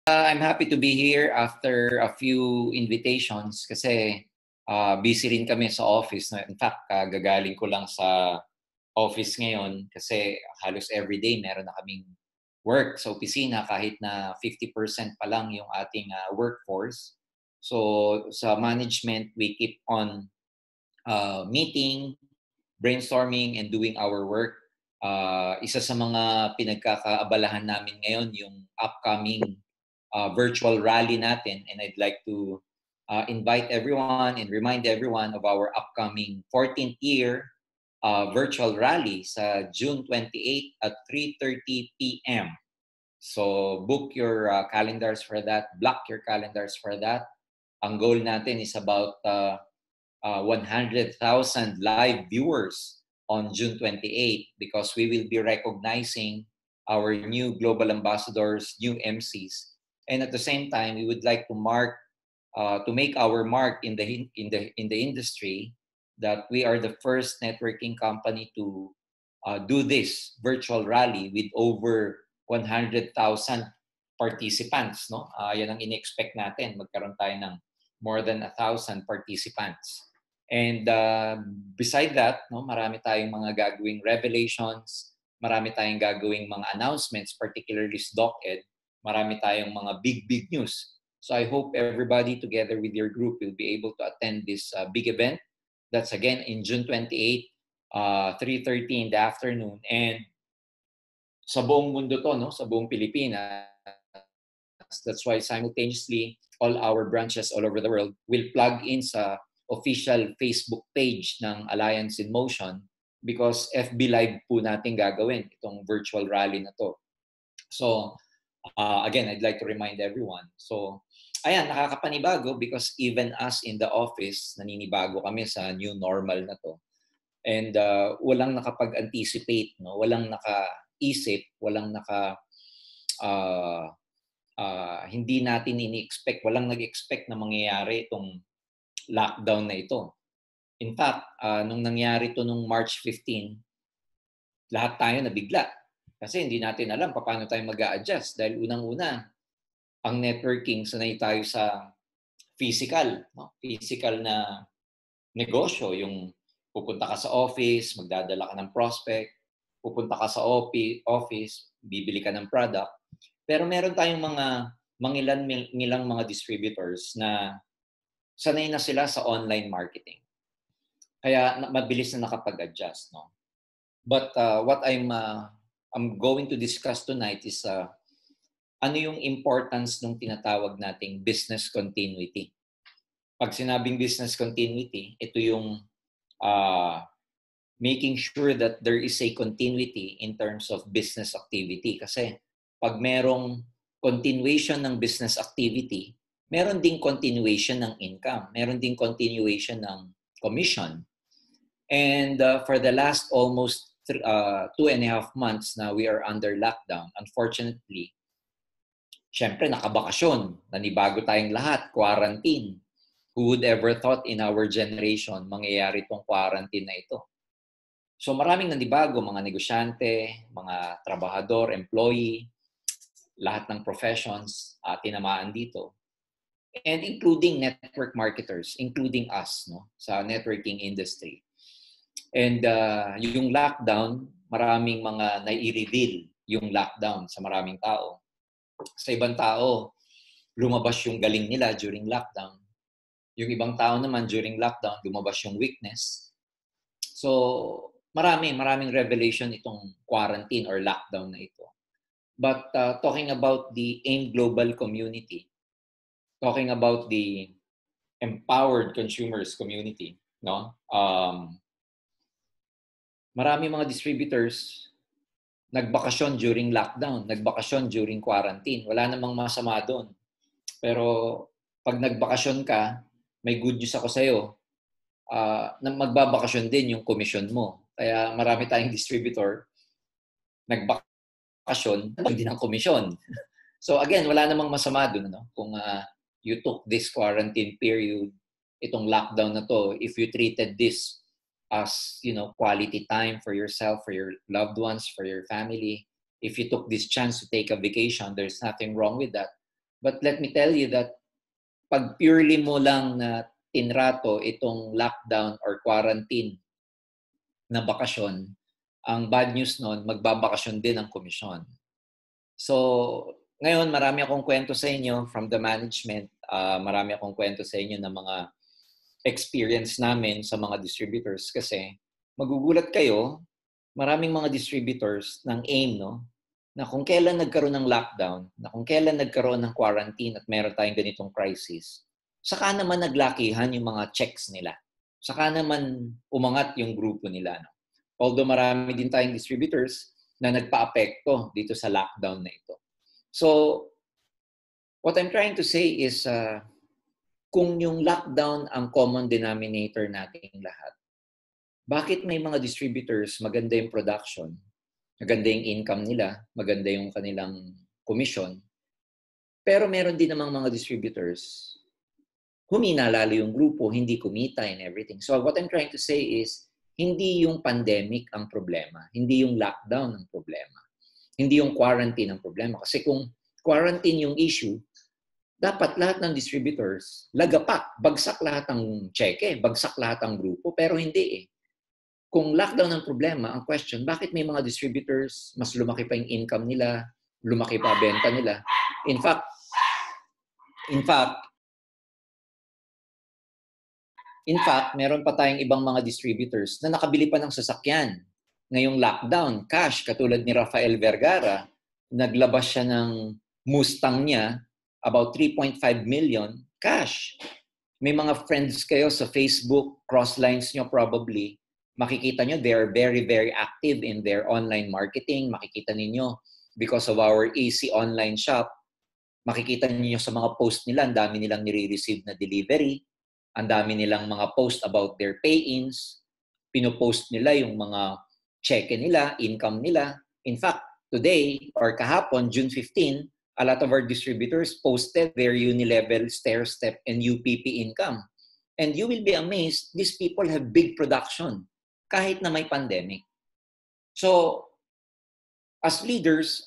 I'm happy to be here after a few invitations kasi busy rin kami sa office. In fact, gagaling ko lang sa office ngayon kasi halos everyday meron na kaming work sa opisina kahit na 50% pa lang yung ating workforce. So sa management, we keep on meeting, brainstorming, and doing our work. Isa sa mga pinagkakaabalahan namin ngayon yung upcoming virtual rally natin, and I'd like to invite everyone and remind everyone of our upcoming 14th year virtual rally sa June 28 at 3:30 p.m. So book your calendars for that, block your calendars for that. Ang goal natin is about 100,000 live viewers on June 28 because we will be recognizing our new global ambassadors, new MCs. And at the same time, we would like to make our mark in the industry that we are the first networking company to do this virtual rally with over 100,000 participants. No, yan ang in-expect natin. Magkaroon tayo ng more than 1,000 participants. And beside that, no, marami tayong mga gagawing revelations, marami tayong gagawing mga announcements, particularly sa DocEd, marami tayong mga big news. So I hope everybody together with your group will be able to attend this big event. That's again in June 28, 3:30 in the afternoon. And sa buong mundo to, no, sa buong Pilipinas. That's why simultaneously all our branches all over the world will plug in sa official Facebook page ng Alliance in Motion because FB Live po natin gagawin itong virtual rally na to. So, again, I'd like to remind everyone. So, ayan, nakakapanibago because even us in the office, naninibago kami sa new normal na to. And walang nakapag-anticipate, no? Walang nakaisip, walang hindi natin ini-expect, walang nag-expect na mangyayari itong lockdown na ito. In fact, nung nangyari ito nung March 15, lahat tayo nabigla. Kasi hindi natin alam paano tayo mag-a-adjust. Dahil unang-una, ang networking, sanay tayo sa physical. No? Physical na negosyo. Yung pupunta ka sa office, magdadala ka ng prospect, pupunta ka sa office, bibili ka ng product. Pero meron tayong mga mangilan-ngilang mga distributors na sanay na sila sa online marketing. Kaya mabilis na nakapag-adjust, no? But what I'm going to discuss tonight is ano yung importance ng tinatawag nating business continuity. Pag sinabing business continuity, ito yung making sure that there is a continuity in terms of business activity. Kasi pag merong continuation ng business activity, meron ding continuation ng income, meron ding continuation ng commission. And for the last almost 2.5 months na we are under lockdown, unfortunately, syempre nakabakasyon, nanibago tayong lahat, quarantine. Who would ever thought in our generation mangyayari itong quarantine na ito? So maraming nanibago, mga negosyante, mga trabahador, employee, lahat ng professions tinamaan dito. And including network marketers, including us, no, sa networking industry. And yung lockdown, maraming mga nai-reveal yung lockdown sa maraming tao. Sa ibang tao, lumabas yung galing nila during lockdown. Yung ibang tao naman during lockdown, lumabas yung weakness. So maraming revelation itong quarantine or lockdown na ito. But talking about the AIM Global community, talking about the empowered consumers community, no? Marami mga distributors nagbakasyon during lockdown, nagbakasyon during quarantine. Wala namang masama doon. Pero pag nagbakasyon ka, may good news ako sa'yo, magbabakasyon din yung commission mo. Kaya marami tayong distributor, nagbakasyon, hindi ng commission. So again, wala namang masama doon, no? Kung you took this quarantine period, itong lockdown na to, if you treated this as, quality time for yourself, for your loved ones, for your family, if you took this chance to take a vacation, there's nothing wrong with that. But let me tell you that pag purely mo lang na tinrato itong lockdown or quarantine na bakasyon, ang bad news nun, magbabakasyon din ang komisyon. So, ngayon marami akong kwento sa inyo from the management. Marami akong kwento sa inyo ng mga experience namin sa mga distributors kasi magugulat kayo, maraming mga distributors ng AIM, no? Na kung kailan nagkaroon ng lockdown, na kung kailan nagkaroon ng quarantine at meron tayong ganitong crisis, saka naman naglakihan yung mga checks nila. Saka naman umangat yung grupo nila. No? Although marami din tayong distributors na nagpa-apekto dito sa lockdown na ito. So, what I'm trying to say is, kung yung lockdown ang common denominator nating lahat, bakit may mga distributors, maganda yung production, maganda yung income nila, maganda yung kanilang commission, pero meron din namang mga distributors, humina lalo yung grupo, hindi kumita and everything. So what I'm trying to say is, hindi yung pandemic ang problema, hindi yung lockdown ang problema, hindi yung quarantine ang problema. Kasi kung quarantine yung issue, dapat lahat ng distributors, lagapak, bagsak lahat ng cheque, bagsak lahat ng grupo, pero hindi eh. Kung lockdown ang problema, ang question, bakit may mga distributors, mas lumaki pa yung income nila, lumaki pa benta nila? In fact, meron pa tayong ibang mga distributors na nakabili pa ng sasakyan. Ngayong lockdown, cash, katulad ni Rafael Vergara, naglabas siya ng Mustang niya, about 3.5 million, cash. May mga friends kayo sa Facebook, crosslines nyo probably, makikita nyo they are very, very active in their online marketing. Makikita ninyo, because of our AC online shop, makikita niyo sa mga post nila, ang dami nilang nire-receive na delivery, ang dami nilang mga post about their pay-ins, pinopost nila yung mga cheque nila, income nila. In fact, today or kahapon, June 15, a lot of our distributors posted their Unilevel, Stairstep, and UPP income. And you will be amazed, these people have big production kahit na may pandemic. So, as leaders,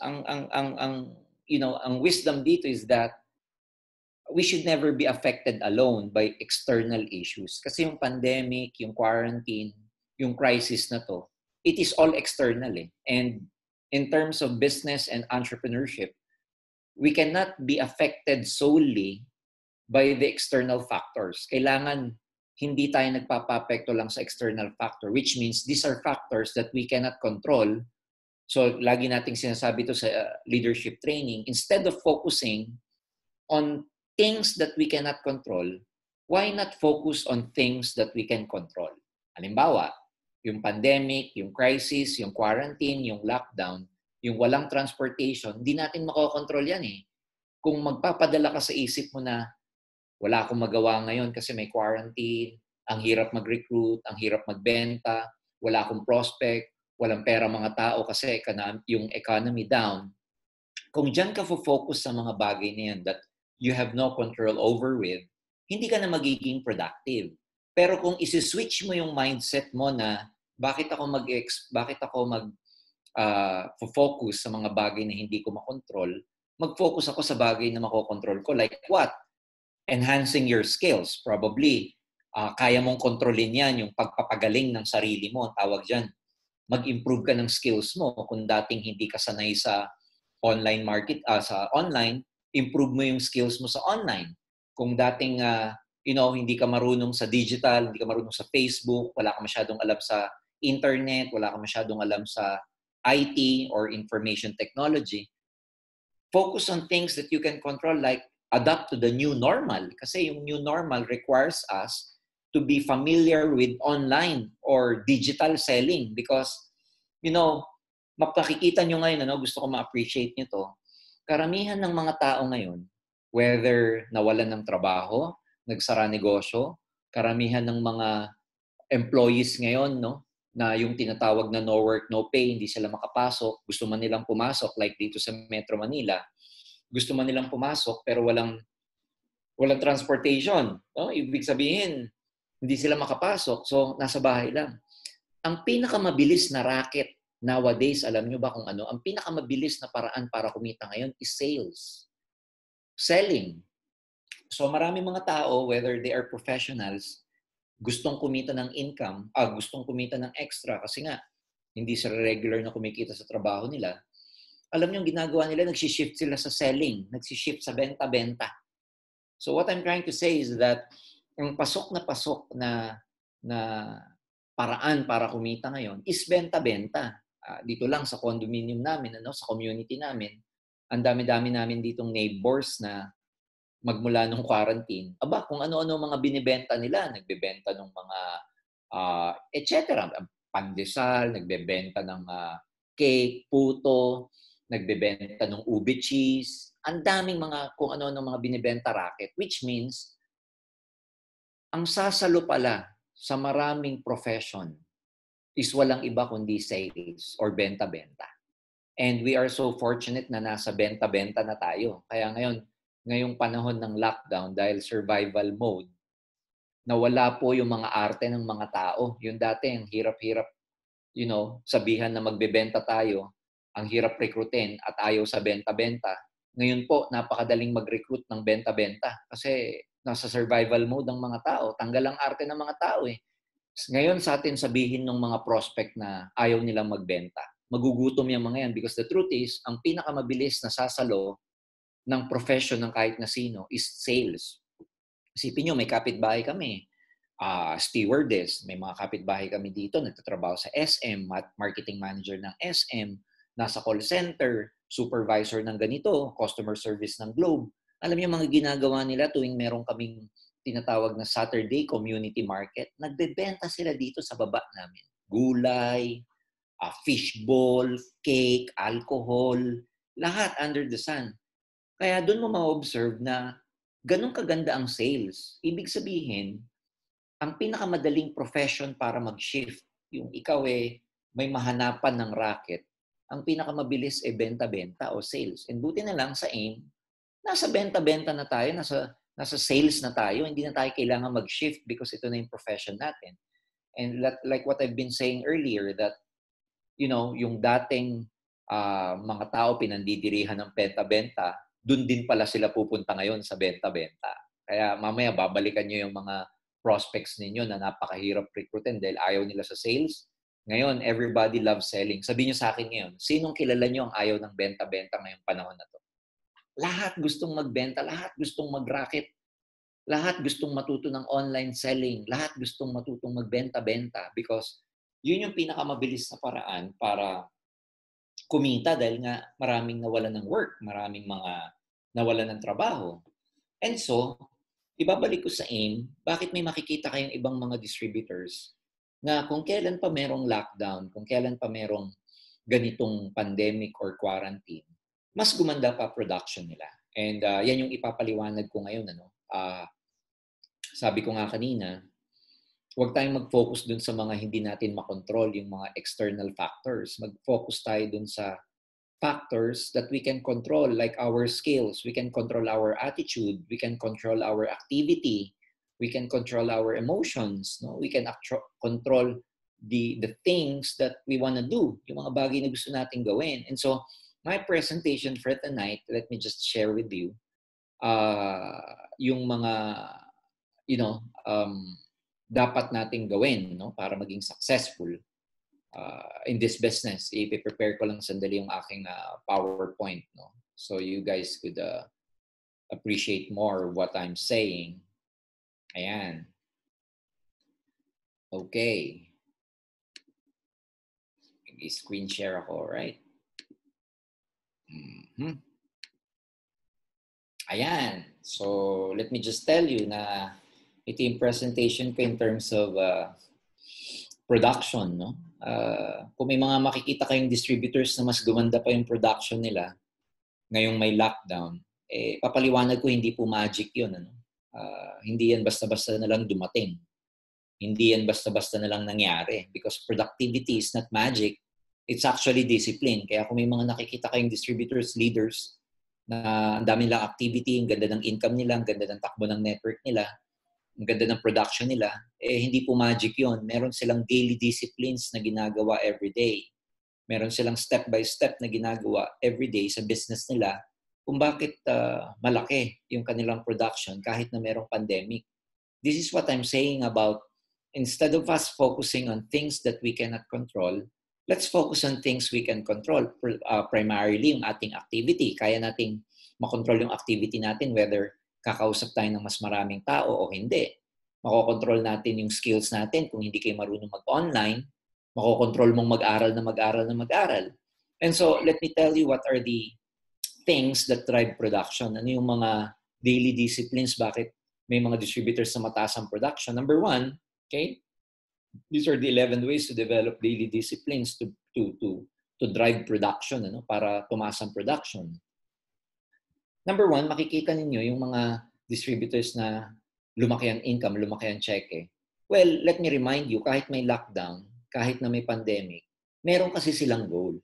ang wisdom dito is that we should never be affected alone by external issues. Kasi yung pandemic, yung quarantine, yung crisis na to, it is all external eh. And in terms of business and entrepreneurship, we cannot be affected solely by the external factors. Kailangan hindi tayo nagpapapekto lang sa external factor, which means these are factors that we cannot control. So, lagi nating sinasabi to sa leadership training, instead of focusing on things that we cannot control, why not focus on things that we can control? Halimbawa, yung pandemic, yung crisis, yung quarantine, yung lockdown, yung walang transportation, hindi natin makokontrol yan eh. Kung magpapadala ka sa isip mo na wala akong magawa ngayon kasi may quarantine, ang hirap mag-recruit, ang hirap magbenta, wala akong prospect, walang pera mga tao kasi yung economy down, kung dyan ka focus sa mga bagay na yan that you have no control over with, hindi ka na magiging productive. Pero kung isi-switch mo yung mindset mo na bakit ako focus sa mga bagay na hindi ko makontrol, mag-focus ako sa bagay na makokontrol ko. Like what? Enhancing your skills. Probably, kaya mong kontrolin yan, yung pagpapagaling ng sarili mo, tawag dyan. Mag-improve ka ng skills mo. Kung dating hindi ka sanay sa online market, sa online, improve mo yung skills mo sa online. Kung dating hindi ka marunong sa digital, hindi ka marunong sa Facebook, wala ka masyadong alam sa internet, wala ka masyadong alam sa IT or information technology, focus on things that you can control, like adapt to the new normal. Kasi yung new normal requires us to be familiar with online or digital selling because, mapakikita nyo ngayon, gusto ko ma-appreciate nyo to, karamihan ng mga tao ngayon, whether nawalan ng trabaho, nagsara negosyo, karamihan ng mga employees ngayon, na yung tinatawag na no work, no pay, hindi sila makapasok, gusto man nilang pumasok, like dito sa Metro Manila, gusto man nilang pumasok pero walang transportation. Ibig sabihin, hindi sila makapasok, so nasa bahay lang. Ang pinakamabilis na racket nowadays, alam nyo ba kung ano? Ang pinakamabilis na paraan para kumita ngayon is sales. selling. So maraming mga tao, whether they are professionals, gustong kumita ng income, gustong kumita ng extra kasi nga hindi sila regular na kumikita sa trabaho nila. Alam niyo, yung ginagawa nila, nagsi-shift sila sa selling, nagsi-shift sa benta-benta. So what I'm trying to say is that ang pasok na paraan para kumita ngayon is benta-benta. Dito lang sa condominium namin, sa community namin, ang dami-dami namin ditong neighbors na magmula nung quarantine. Kung ano-ano mga binibenta nila, nagbebenta ng mga etc. Pandesal, nagbebenta ng cake, puto, nagbebenta ng ube cheese. Ang daming mga kung ano-ano mga binibenta racket, which means ang sasalo pala sa maraming profession is walang iba kundi sales or benta-benta. And we are so fortunate na nasa benta-benta na tayo. Kaya ngayong panahon ng lockdown, dahil survival mode, nawala po yung mga arte ng mga tao. Yung dati, ang hirap-hirap, sabihan na magbebenta tayo, ang hirap rekrutin at ayaw sa benta-benta. Ngayon po, napakadaling mag-recruit ng benta-benta kasi nasa survival mode ang mga tao. Tanggal ang arte ng mga tao eh. Ngayon sa atin sabihin ng mga prospect na ayaw nilang magbenta. Magugutom yung mga yan because the truth is, ang pinakamabilis na sasalo ng profession ng kahit na sino is sales. Isipin nyo, may kapitbahay kami. Stewardess, may mga kapitbahay kami dito, nagtatrabaho sa SM, marketing manager ng SM, nasa call center, supervisor ng ganito, customer service ng Globe. Alam niyo mga ginagawa nila tuwing meron kaming tinatawag na Saturday community market, nagbebenta sila dito sa baba namin. Gulay, fishball, cake, alcohol, lahat under the sun. Kaya doon mo ma-observe na ganun kaganda ang sales. Ibig sabihin, ang pinakamadaling profession para mag-shift, yung ikaw may mahanapan ng racket, ang pinakamabilis benta-benta o sales. And buti na lang sa AIM, nasa benta-benta na tayo, nasa sales na tayo, hindi na tayo kailangan mag-shift because ito na yung profession natin. And like what I've been saying earlier, that, yung dating mga tao pinandidirihan ng benta-benta, dun din pala sila pupunta ngayon sa benta-benta. Kaya mamaya babalikan nyo yung mga prospects ninyo na napakahirap recruitin dahil ayaw nila sa sales. Ngayon, everybody loves selling. Sabihin nyo sa akin ngayon, sinong kilala nyo ang ayaw ng benta-benta ngayong panahon na to? Lahat gustong magbenta, lahat gustong mag-racket, lahat gustong matuto ng online selling, lahat gustong matutong magbenta-benta because yun yung pinakamabilis na paraan para kumita dahil nga maraming nawalan ng work, maraming mga nawalan ng trabaho. And so, ibabalik ko sa AIM, bakit may makikita kayong ibang mga distributors na kung kailan pa merong lockdown, kung kailan pa merong ganitong pandemic or quarantine, mas gumanda pa production nila. And yan yung ipapaliwanag ko ngayon. Sabi ko nga kanina, huwag tayong mag-focus dun sa mga hindi natin makontrol, yung mga external factors. Mag-focus tayo dun sa factors that we can control, like our skills. We can control our attitude. We can control our activity. We can control our emotions. No? We can control the things that we want to do, yung mga bagay na gusto natin gawin. And so, my presentation for tonight, let me just share with you yung mga, dapat nating gawin para maging successful in this business. I-prepare ko lang sandali yung aking PowerPoint. So you guys could appreciate more what I'm saying. Ayan. Okay. I-screen share ako, right? Mm-hmm. Ayan. So let me just tell you na ito yung presentation ko in terms of production. Kung may mga makikita kayong distributors na mas gumanda pa yung production nila ngayong may lockdown, papaliwanag ko hindi po magic yun. Hindi yan basta-basta na lang dumating. Hindi yan basta-basta na lang nangyari because productivity is not magic. It's actually discipline. Kaya kung may mga nakikita kayong distributors, leaders, na ang dami lang activity, ang ganda ng income nila, ang ganda ng takbo ng network nila, ang ganda ng production nila, hindi po magic yon. Meron silang daily disciplines na ginagawa everyday. Meron silang step-by-step na ginagawa everyday sa business nila kung bakit malaki yung kanilang production kahit na merong pandemic. This is what I'm saying about instead of us focusing on things that we cannot control, let's focus on things we can control. Primarily, yung ating activity. Kaya nating makontrol yung activity natin whether kakausap tayo ng mas maraming tao o hindi. Makokontrol natin yung skills natin kung hindi kayo marunong mag-online. Makokontrol mong mag-aral na mag-aral na mag-aral. And so, let me tell you what are the things that drive production. Ano yung mga daily disciplines, bakit may mga distributors na mataas ang production. Number one, okay, these are the 11 ways to develop daily disciplines to drive production, ano, para tumaas ang production. Number one, makikita ninyo yung mga distributors na lumaki ang income, lumaki ang cheque. Well, let me remind you, kahit may lockdown, kahit na may pandemic, meron kasi silang goal.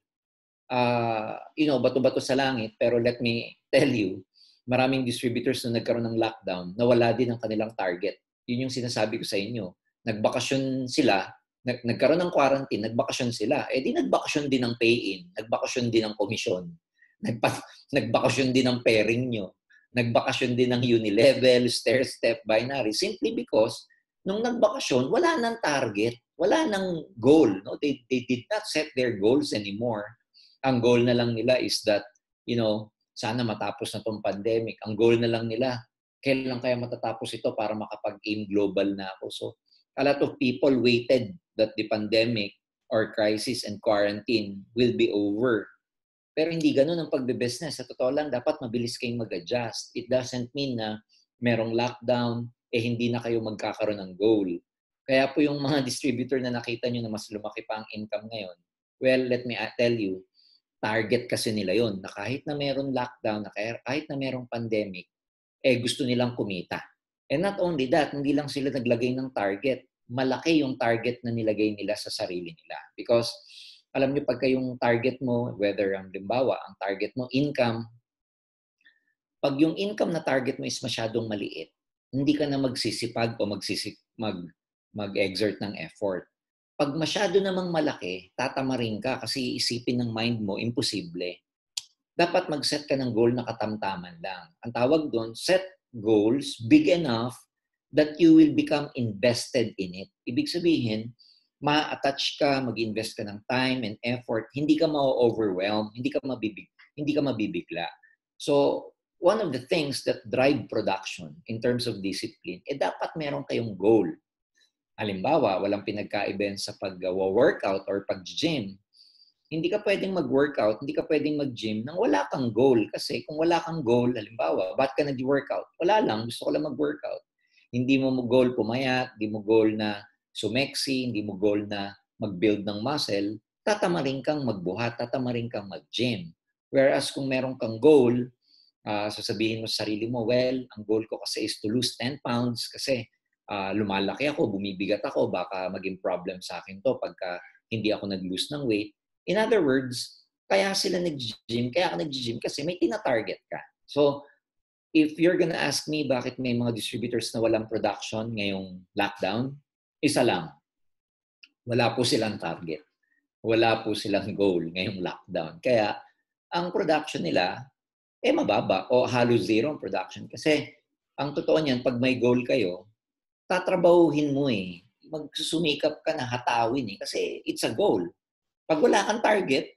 Bato-bato sa langit, pero let me tell you, maraming distributors na nagkaroon ng lockdown, nawala din ang kanilang target. Yun yung sinasabi ko sa inyo. Nagbakasyon sila, nagkaroon ng quarantine, nagbakasyon sila. Eh di nagbakasyon din ng pay-in, nagbakasyon din ng komisyon, nagbakasyon din ng pairing nyo, nagbakasyon din ng unilevel, stair-step, binary, simply because nung nagbakasyon, wala nang target, wala nang goal. No? They did not set their goals anymore. Ang goal na lang nila is that, sana matapos na tong pandemic. Ang goal na lang nila, kailan kaya matatapos ito para makapag-aim global na ako. So, a lot of people waited that the pandemic or crisis and quarantine will be over. Pero hindi ganun ang pagbe-business. Sa totoo lang, dapat mabilis kayong mag-adjust. It doesn't mean na merong lockdown, hindi na kayo magkakaroon ng goal. Kaya po yung mga distributor na nakita nyo na mas lumaki pa ang income ngayon, well, let me tell you, target kasi nila yon na kahit na meron lockdown, na kahit na merong pandemic, gusto nilang kumita. And not only that, hindi lang sila naglagay ng target. Malaki yung target na nilagay nila sa sarili nila. Because, alam niyo, pagka yung target mo, whether ang limbawa, ang target mo, income, pag yung income na target mo is masyadong maliit, hindi ka na magsisipag o mag-exert ng effort. Pag masyado namang malaki, tatamarin ka kasi isipin ng mind mo, imposible. Dapat mag-set ka ng goal na katamtaman lang. Ang tawag doon, set goals big enough that you will become invested in it. Ibig sabihin, ma-attach ka, mag-invest ka ng time and effort, hindi ka ma-overwhelm, hindi ka mabibigla. So, one of the things that drive production in terms of discipline, dapat meron kayong goal. Halimbawa, walang pinagkaiba sa pag-workout or pag-gym. Hindi ka pwedeng mag-workout, hindi ka pwedeng mag-gym nang wala kang goal. Kasi kung wala kang goal, halimbawa, ba't ka nag-workout? Wala lang, gusto ko lang mag-workout. Hindi mo goal pumayat, hindi mo goal na sumeksi, hindi mo goal na mag-build ng muscle, tatamarin kang magbuhat, tatamarin kang mag-gym. Whereas kung meron kang goal, sasabihin mo sa sarili mo, well, ang goal ko kasi is to lose 10 pounds kasi lumalaki ako, bumibigat ako, baka maging problem sa akin to pagka hindi ako nag-lose ng weight. In other words, kaya sila nag-gym, kaya ka nag-gym kasi may tina-target ka. So, if you're gonna ask me bakit may mga distributors na walang production ngayong lockdown, isa lang, wala po silang target. Wala po silang goal ngayong lockdown. Kaya, ang production nila, mababa o halos zero ang production. Kasi, ang totoo niyan, pag may goal kayo, tatrabahuhin mo magsusumikap ka na hatawin kasi it's a goal. Pag wala kang target,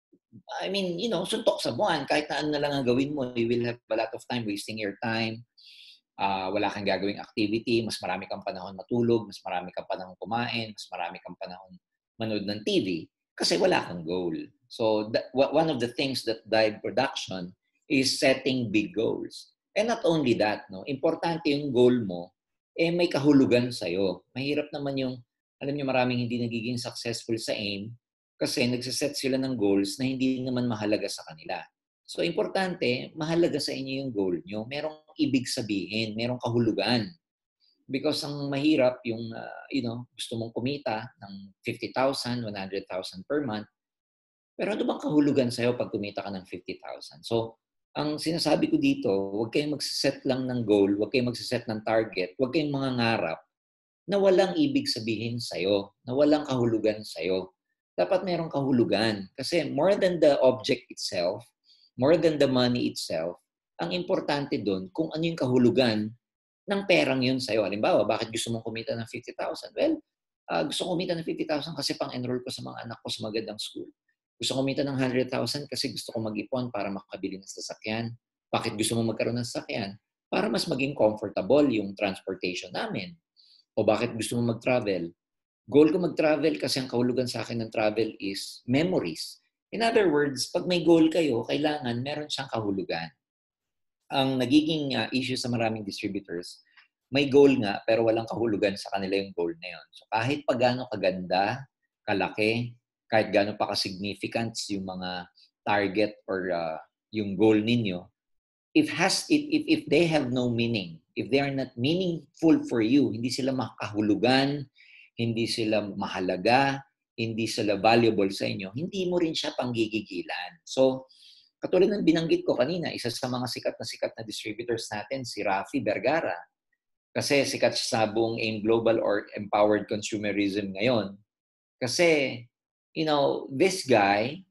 suntok sa buwan, kahit na ano na lang ang gawin mo, you will have a lot of time wasting your time. Wala kang gagawing activity, mas marami kang panahon matulog, mas marami kang panahon kumain, mas marami kang panahon manood ng TV kasi wala kang goal. So, one of the things that drive production is setting big goals. And not only that, importante yung goal mo, may kahulugan sa'yo. Mahirap naman yung, alam niyo, maraming hindi nagiging successful sa aim kasi nagsiset sila ng goals na hindi naman mahalaga sa kanila. So, importante, mahalaga sa inyo yung goal nyo. Merong ibig sabihin, merong kahulugan. Because ang mahirap yung, gusto mong kumita ng 50,000, 100,000 per month, pero ano bang kahulugan sa'yo pag kumita ka ng 50,000? So, ang sinasabi ko dito, huwag kayong magsiset lang ng goal, huwag kayong magsiset ng target, huwag kayong mangangarap na walang ibig sabihin sa'yo, na walang kahulugan sa'yo. Dapat merong kahulugan. Kasi more than the object itself, more than the money itself, ang importante doon kung ano yung kahulugan ng perang yun sa'yo. Halimbawa, bakit gusto mong kumita ng 50,000? Well, gusto kong kumita ng 50,000 kasi pang-enroll ko sa mga anak ko sa magandang school. Gusto kong kumita ng 100,000 kasi gusto kong mag-ipon para makabili ng sasakyan. Bakit gusto mong magkaroon ng sasakyan? Para mas maging comfortable yung transportation namin. O bakit gusto mong mag-travel? Goal ko mag-travel kasi ang kahulugan sa akin ng travel is memories. In other words, pag may goal kayo, kailangan meron siyang kahulugan. Ang nagiging issue sa maraming distributors, may goal nga pero walang kahulugan sa kanila yung goal na yun. So kahit pa gaano kaganda, kalaki, kahit gaano pa ka-significant yung mga target or yung goal ninyo, if they have no meaning, if they are not meaningful for you, hindi sila makahulugan, hindi sila mahalaga, hindi sila valuable sa inyo, hindi mo rin siya panggigigilan. So, katulad ng binanggit ko kanina, isa sa mga sikat na distributors natin, si Rafi Vergara. Kasi sikat siya sa buong AIM Global or Empowered Consumerism ngayon. Kasi, this guy,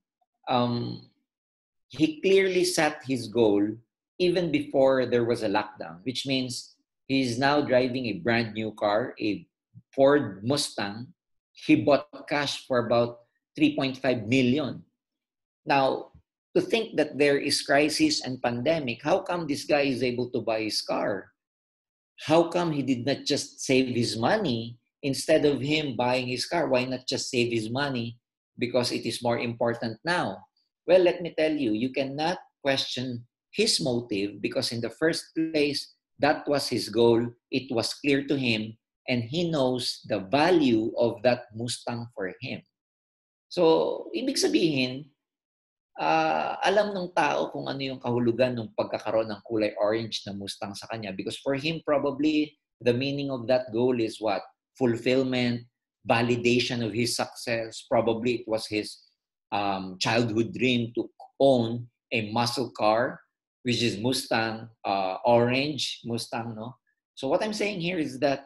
he clearly set his goal even before there was a lockdown, which means he's now driving a brand new car, a Ford Mustang. He bought cash for about 3.5 million. Now, to think that there is crisis and pandemic, how come this guy is able to buy his car? How come he did not just save his money instead of him buying his car? Why not just save his money because it is more important now? Well, let me tell you, you cannot question his motive because in the first place, that was his goal. It was clear to him and he knows the value of that Mustang for him. So, ibig sabihin, alam ng tao kung ano yung kahulugan ng pagkakaroon ng kulay orange na Mustang sa kanya because for him, probably, the meaning of that goal is what? Fulfillment, validation of his success. Probably it was his childhood dream to own a muscle car, which is Mustang, orange Mustang, no? So what I'm saying here is that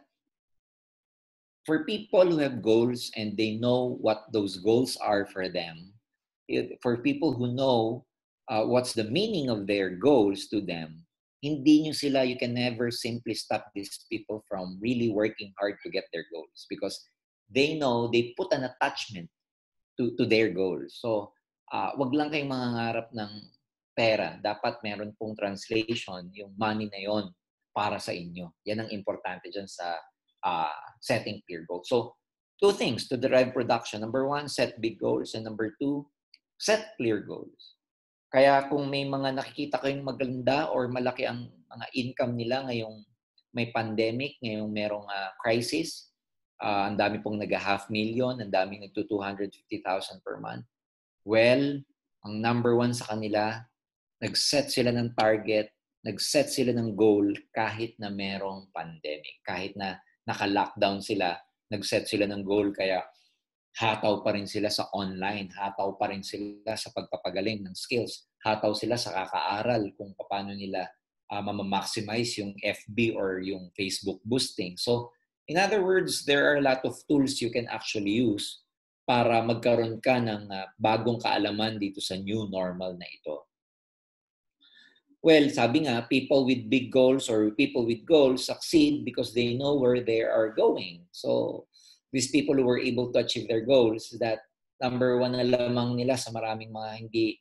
for people who have goals and they know what those goals are for them, for people who know what's the meaning of their goals to them, hindi nyo sila, you can never simply stop these people from really working hard to get their goals because they know they put an attachment to their goals. So, wag lang kayong mangangarap ng pera. Dapat meron pong translation, yung money na yon para sa inyo. Yan ang importante dyan sa setting clear goals. So, two things to drive production. Number one, set big goals. And number two, set clear goals. Kaya kung may mga nakikita kayong maganda or malaki ang mga income nila ngayong may pandemic, ngayong merong crisis, ang dami pong nag-half million, ang daming nagto-250,000 per month. Well, ang number one sa kanila, nag-set sila ng target, nag-set sila ng goal kahit na merong pandemic. Kahit na naka-lockdown sila, nag-set sila ng goal kaya hataw pa rin sila sa online, hataw pa rin sila sa pagpapagaling ng skills, hataw sila sa kakaaral kung paano nila ma-maximize yung FB or yung Facebook boosting. So, in other words, there are a lot of tools you can actually use para magkaroon ka ng bagong kaalaman dito sa new normal na ito. Well, sabi nga, people with big goals or people with goals succeed because they know where they are going. So, these people who were able to achieve their goals, that number one na lamang nila sa maraming mga hindi,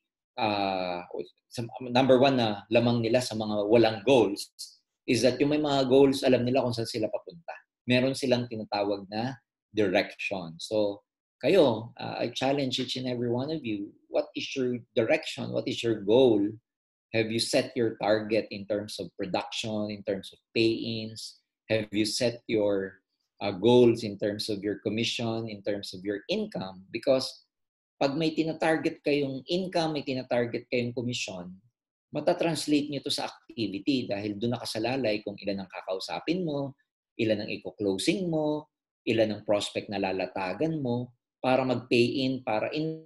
number one na lamang nila sa mga walang goals is that yung may mga goals, alam nila kung saan sila papunta. Meron silang tinatawag na direction. So, kayo, I challenge each and every one of you, what is your direction? What is your goal? Have you set your target in terms of production, in terms of pay-ins? Have you set your goals in terms of your commission, in terms of your income? Because pag may tinatarget kayong income, may tinatarget kayong commission, matatranslate nyo to sa activity dahil doon nakasalalay kung ilan ang kakausapin mo, ilan ang i-closing mo, ilan ang prospect na lalatagan mo para mag-pay-in, para in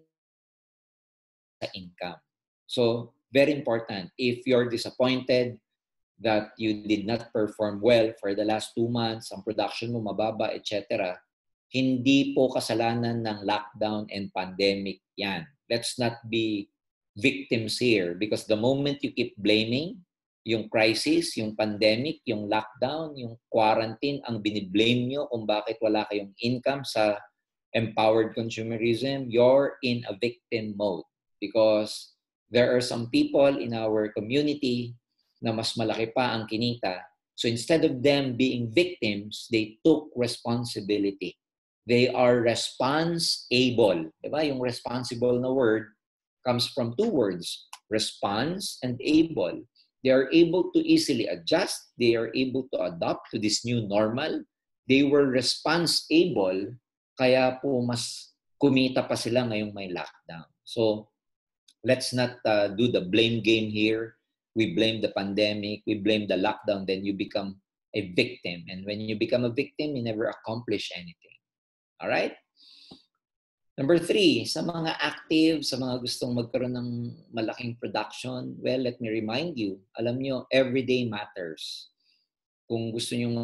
sa income. So, very important. If you're disappointed that you did not perform well for the last 2 months, ang production mo mababa, etc., hindi po kasalanan ng lockdown and pandemic yan. Let's not be victims here because the moment you keep blaming yung crisis, yung pandemic, yung lockdown, yung quarantine, ang biniblame nyo kung bakit wala kayong income sa empowered consumerism, you're in a victim mode because there are some people in our community na mas malaki pa ang kinita. So instead of them being victims, they took responsibility. They are responsible. Diba? Yung responsible na word comes from two words, response and able. They are able to easily adjust. They are able to adapt to this new normal. They were responsible, kaya po mas kumita pa sila ngayong may lockdown. So let's not do the blame game here. We blame the pandemic, we blame the lockdown, then you become a victim. And when you become a victim, you never accomplish anything. All right? Number 3, sa mga active, sa mga gustong magkaroon ng malaking production, well, let me remind you, alam nyo, everyday matters. Kung gusto nyo,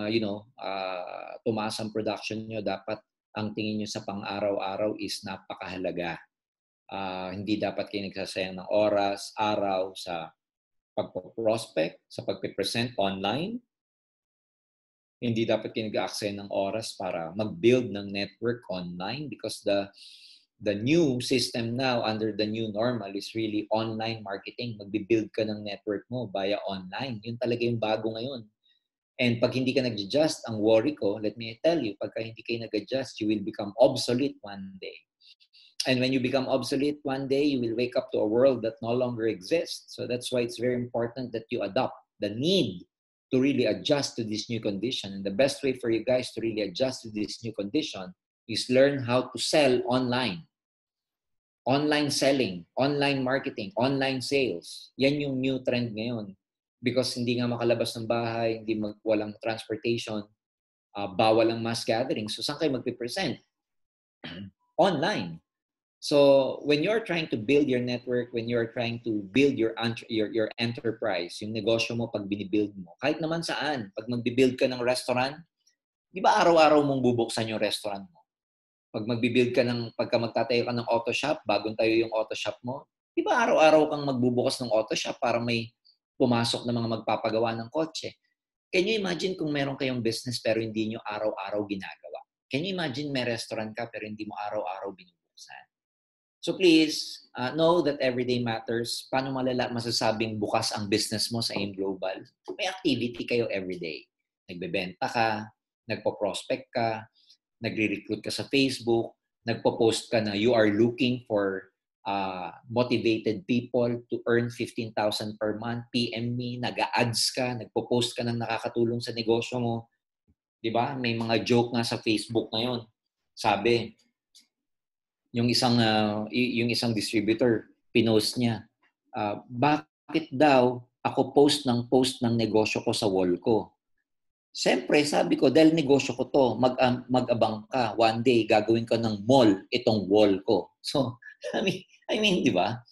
tumaas ang production nyo, dapat ang tingin nyo sa pang-araw-araw is napakahalaga. Hindi dapat kayo nagsasayang ng oras, araw sa pagpo-prospect, sa pagpe-present online. Hindi dapat kayo nag-aaksaya ng oras para mag-build ng network online because the new system now under the new normal is really online marketing. Mag-build ka ng network mo via online. Yun talaga yung bago ngayon. And pag hindi ka nag-adjust, ang worry ko, let me tell you, pagka hindi kayo nag-adjust, you will become obsolete one day. And when you become obsolete one day, you will wake up to a world that no longer exists. So that's why it's very important that you adopt the need to really adjust to this new condition. And the best way for you guys to really adjust to this new condition is learn how to sell online. Online selling, online marketing, online sales. Yan yung new trend ngayon. Because hindi nga makalabas ng bahay, walang transportation, bawal ang mass gathering. So saan kayo magpipresent? Online. So when you're trying to build your network, when you're trying to build your enterprise, yung negosyo mo pag binibuild mo, kahit naman saan, pag magbibuild ka ng restaurant, di ba araw-araw mong bubuksan yung restaurant mo? Pag magbibuild ka pagka magtatayo ka ng auto shop, bagong tayo yung auto shop mo, di ba araw-araw kang magbubukas ng auto shop para may pumasok na mga magpapagawa ng kotse? Can you imagine kung meron kayong business pero hindi nyo araw-araw ginagawa? Can you imagine may restaurant ka pero hindi mo araw-araw binubuksan? So please, know that everyday matters. Paano masasabing bukas ang business mo sa AIM Global? May activity kayo everyday. Nagbebenta ka, nagpo-prospect ka, nagre-recruit ka sa Facebook, nagpo-post ka na you are looking for motivated people to earn 15,000 per month, PM me, nag-ads ka, nagpo-post ka ng nakakatulong sa negosyo mo. Diba? May mga joke nga sa Facebook ngayon. Sabi, yung isang distributor, pinost niya, bakit daw ako post ng negosyo ko sa wall ko? Siyempre, sabi ko, dahil negosyo ko to, mag-abang ka. One day, gagawin ko ng mall itong wall ko. So, I mean, di ba?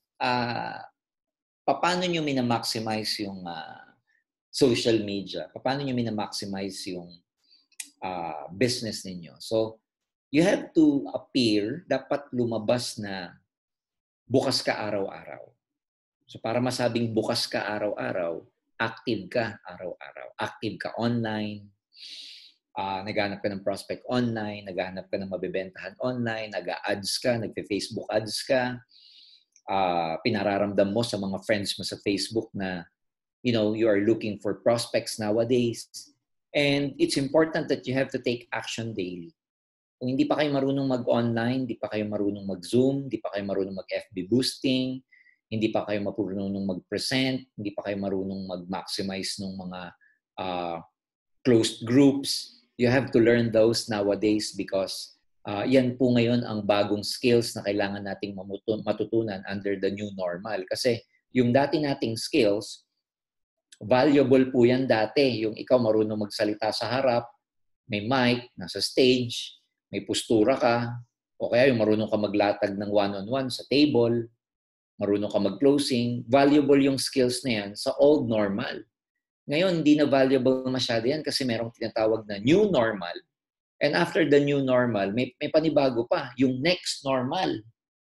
Paano nyo minamaximize yung social media? Paano nyo minamaximize yung business ninyo? So, you have to appear, dapat lumabas na bukas ka araw-araw. So para masabing bukas ka araw-araw, active ka araw-araw. Active ka online, naghanap ka ng prospect online, naghanap ka ng mabibentahan online, nag-ads ka, nagpe-Facebook ads ka, pinararamdam mo sa mga friends mo sa Facebook na you are looking for prospects nowadays. And it's important that you have to take action daily. Kung hindi pa kayo marunong mag-online, hindi pa kayo marunong mag-Zoom, hindi pa kayo marunong mag-FB boosting, hindi pa kayo marunong mag-present, hindi pa kayo marunong mag-maximize ng mga closed groups, you have to learn those nowadays because yan po ngayon ang bagong skills na kailangan nating matutunan under the new normal. Kasi yung dati nating skills, valuable po yan dati. Yung ikaw marunong magsalita sa harap, may mic, nasa stage, may postura ka, o kaya yung marunong ka maglatag ng one-on-one sa table, marunong ka mag-closing, valuable yung skills na yan sa old normal. Ngayon, hindi na valuable masyado yan kasi merong tinatawag na new normal. And after the new normal, may panibago pa, yung next normal.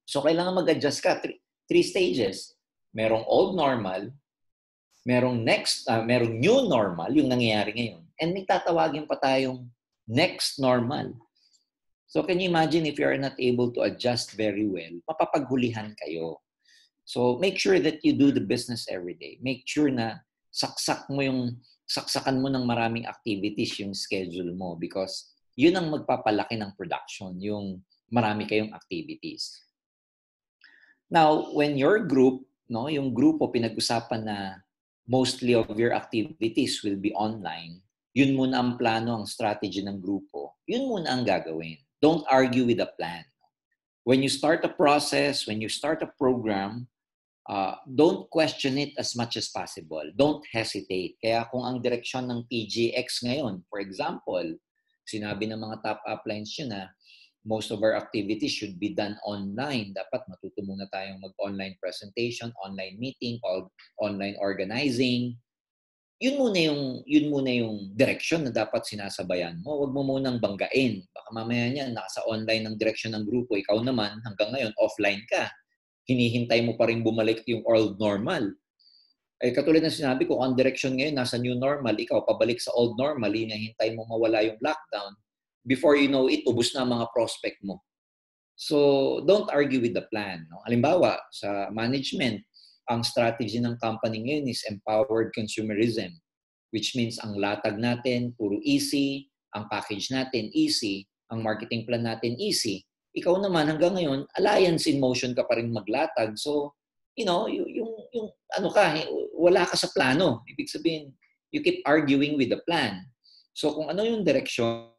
So, kailangan mag-adjust ka. Three stages. Merong old normal, merong merong new normal, yung nangyayari ngayon. And may tatawagin pa tayong next normal. So, can you imagine if you are not able to adjust very well, mapapaghulihan kayo. So, make sure that you do the business every day. Make sure na saksakan mo ng maraming activities yung schedule mo because yun ang magpapalaki ng production, yung marami kayong activities. Now, when your group, no, yung grupo pinag-usapan na mostly of your activities will be online, yun muna ang plano, ang strategy ng grupo. Yun muna ang gagawin. Don't argue with the plan. When you start a process, when you start a program, don't question it as much as possible. Don't hesitate. Kaya kung ang direksyon ng PGX ngayon, for example, sinabi ng mga top uplines yun na most of our activities should be done online. Dapat matuto muna tayong mag-online presentation, online meeting, online organizing. Yun muna yung direksyon na dapat sinasabayan mo. Huwag mo munang banggain. Baka mamaya niyan, nasa online ng direksyon ng grupo. Ikaw naman, hanggang ngayon, offline ka. Hinihintay mo pa rin bumalik yung old normal. Eh, katulad ng sinabi ko, ang direksyon ngayon, nasa new normal. Ikaw, pabalik sa old normal, hinihintay mo mawala yung lockdown. Before you know it, ubus na ang mga prospect mo. So, don't argue with the plan. No? Halimbawa, sa management, ang strategy ng company ngayon is empowered consumerism, which means ang latag natin, puro easy, ang package natin, easy, ang marketing plan natin, easy. Ikaw naman, hanggang ngayon, alliance in motion ka pa rin maglatag. So, yung ano ka, wala ka sa plano. Ibig sabihin, you keep arguing with the plan. So, kung ano yung direksyon,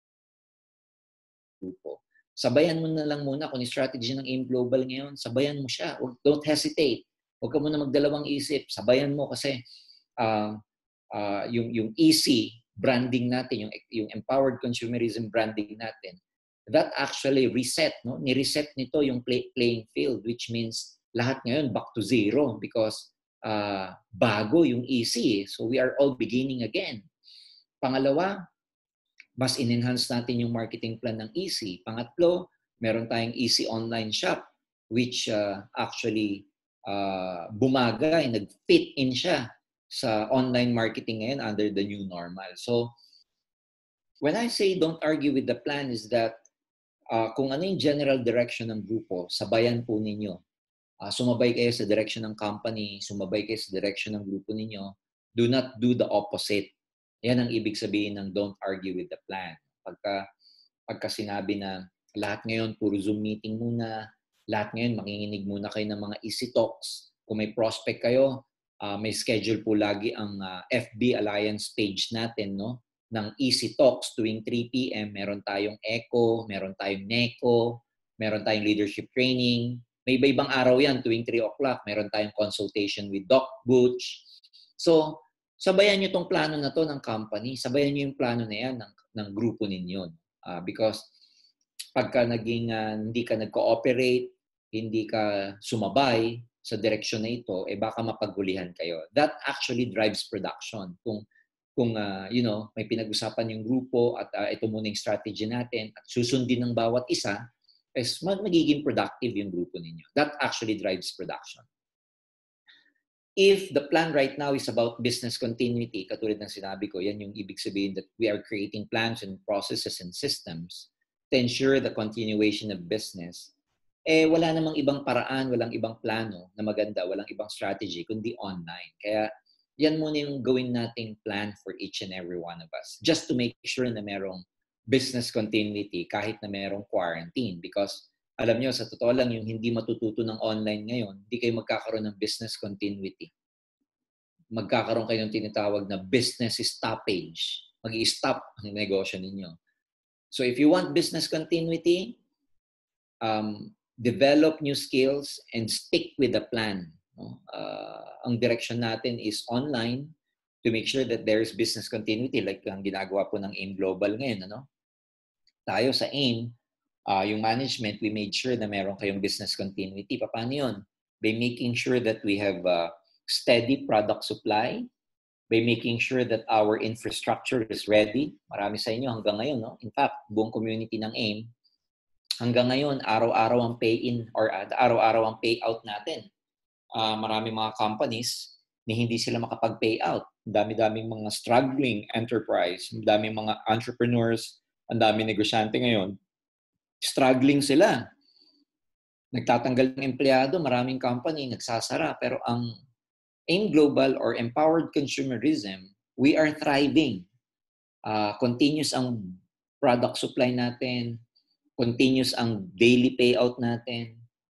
sabayan mo na lang muna kung yung strategy ng AIM Global ngayon, sabayan mo siya. Don't hesitate. Huwag ka muna magdalawang isip. Sabayan mo kasi yung easy branding natin, yung empowered consumerism branding natin, that actually reset, no? Ni-reset nito yung playing field, which means lahat ngayon back to zero because bago yung easy. So we are all beginning again. Pangalawa, mas in-enhance natin yung marketing plan ng Easy. Pangatlo, meron tayong Easy online shop which actually bumagay, nag-fit in siya sa online marketing ngayon under the new normal. So, when I say don't argue with the plan is that kung ano yung general direction ng grupo, sabayan po ninyo. Sumabay kayo sa direction ng company, sumabay kayo sa direction ng grupo ninyo. Do not do the opposite. Yan ang ibig sabihin ng don't argue with the plan. Pagka sinabi na lahat ngayon puro Zoom meeting muna, lahat ngayon makikinig muna kayo ng mga easy talks. Kung may prospect kayo, may schedule po lagi ang FB Alliance page natin, no? Ng easy talks tuwing 3 p.m. Meron tayong ECO, meron tayong NECO, meron tayong leadership training. May iba-ibang araw yan tuwing 3 o'clock. Meron tayong consultation with Doc Butch. So, sabayan nyo itong plano na to ng company. Sabayan nyo yung plano na yan ng grupo ninyo. Because pagka hindi ka nag-cooperate, hindi ka sumabay sa direksyon na ito, baka mapaghulihan kayo. That actually drives production. Kung may pinag-usapan yung grupo at ito muna yung strategy natin at susundin ng bawat isa, magiging productive yung grupo ninyo. That actually drives production. If the plan right now is about business continuity, katulad ng sinabi ko, yan yung ibig sabihin that we are creating plans and processes and systems to ensure the continuation of business, wala namang ibang paraan, walang ibang plano na maganda, walang ibang strategy, kundi online. Kaya yan muna yung gawin nating plan for each and every one of us. Just to make sure na merong business continuity kahit na merong quarantine. Because alam nyo, sa totoo lang, yung hindi matututo ng online ngayon, hindi kayo magkakaroon ng business continuity. Magkakaroon kayo ng tinatawag na business stoppage. Mag-i-stop ang negosyo ninyo. So if you want business continuity, develop new skills and stick with the plan. Ang direction natin is online to make sure that there's business continuity like ang ginagawa po ng AIM Global ngayon. Tayo sa AIM, yung management, we made sure na meron kayong business continuity. Paano yun? By making sure that we have steady product supply, by making sure that our infrastructure is ready. Marami sa inyo hanggang ngayon, no? In fact, buong community ng AIM, hanggang ngayon, araw-araw ang pay-in or araw-araw ang payout natin. Maraming mga companies na hindi sila makapag-payout. Ang dami-daming mga struggling enterprise, ang daming mga entrepreneurs, ang daming negosyante ngayon. Struggling sila. Nagtatanggal ng empleyado, maraming company nagsasara. Pero ang AIM Global or Empowered Consumerism, we are thriving. Continuous ang product supply natin, continuous ang daily payout natin,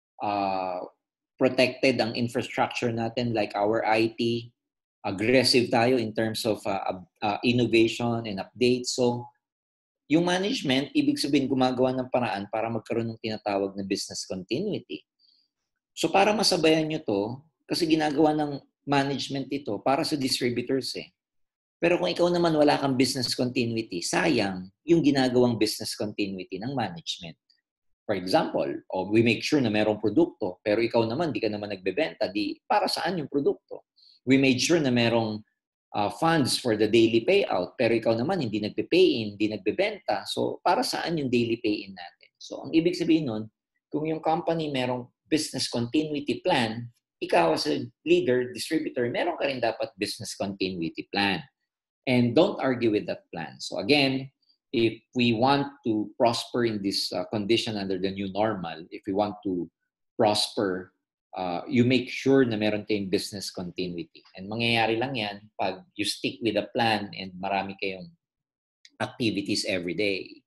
protected ang infrastructure natin like our IT, aggressive tayo in terms of innovation and updates. So, yung management, ibig sabihin gumagawa ng paraan para magkaroon ng tinatawag na business continuity. So, para masabayan nyo to, kasi ginagawa ng management ito para sa distributors eh. Pero kung ikaw naman wala kang business continuity, sayang yung ginagawang business continuity ng management. For example, we make sure na merong produkto, pero ikaw naman, di ka naman nagbebenta, di para saan yung produkto? We made sure na merong funds for the daily payout, pero ikaw naman hindi nagpe-pay-in, hindi nagbebenta, so para saan yung daily pay-in natin? So ang ibig sabihin nun, kung yung company merong business continuity plan, ikaw as a leader, distributor, meron ka rin dapat business continuity plan. And don't argue with that plan. So again, if we want to prosper in this condition under the new normal, if we want to prosper, you make sure na meron tayong business continuity. And mangyayari lang yan pag you stick with a plan and marami kayong activities every day.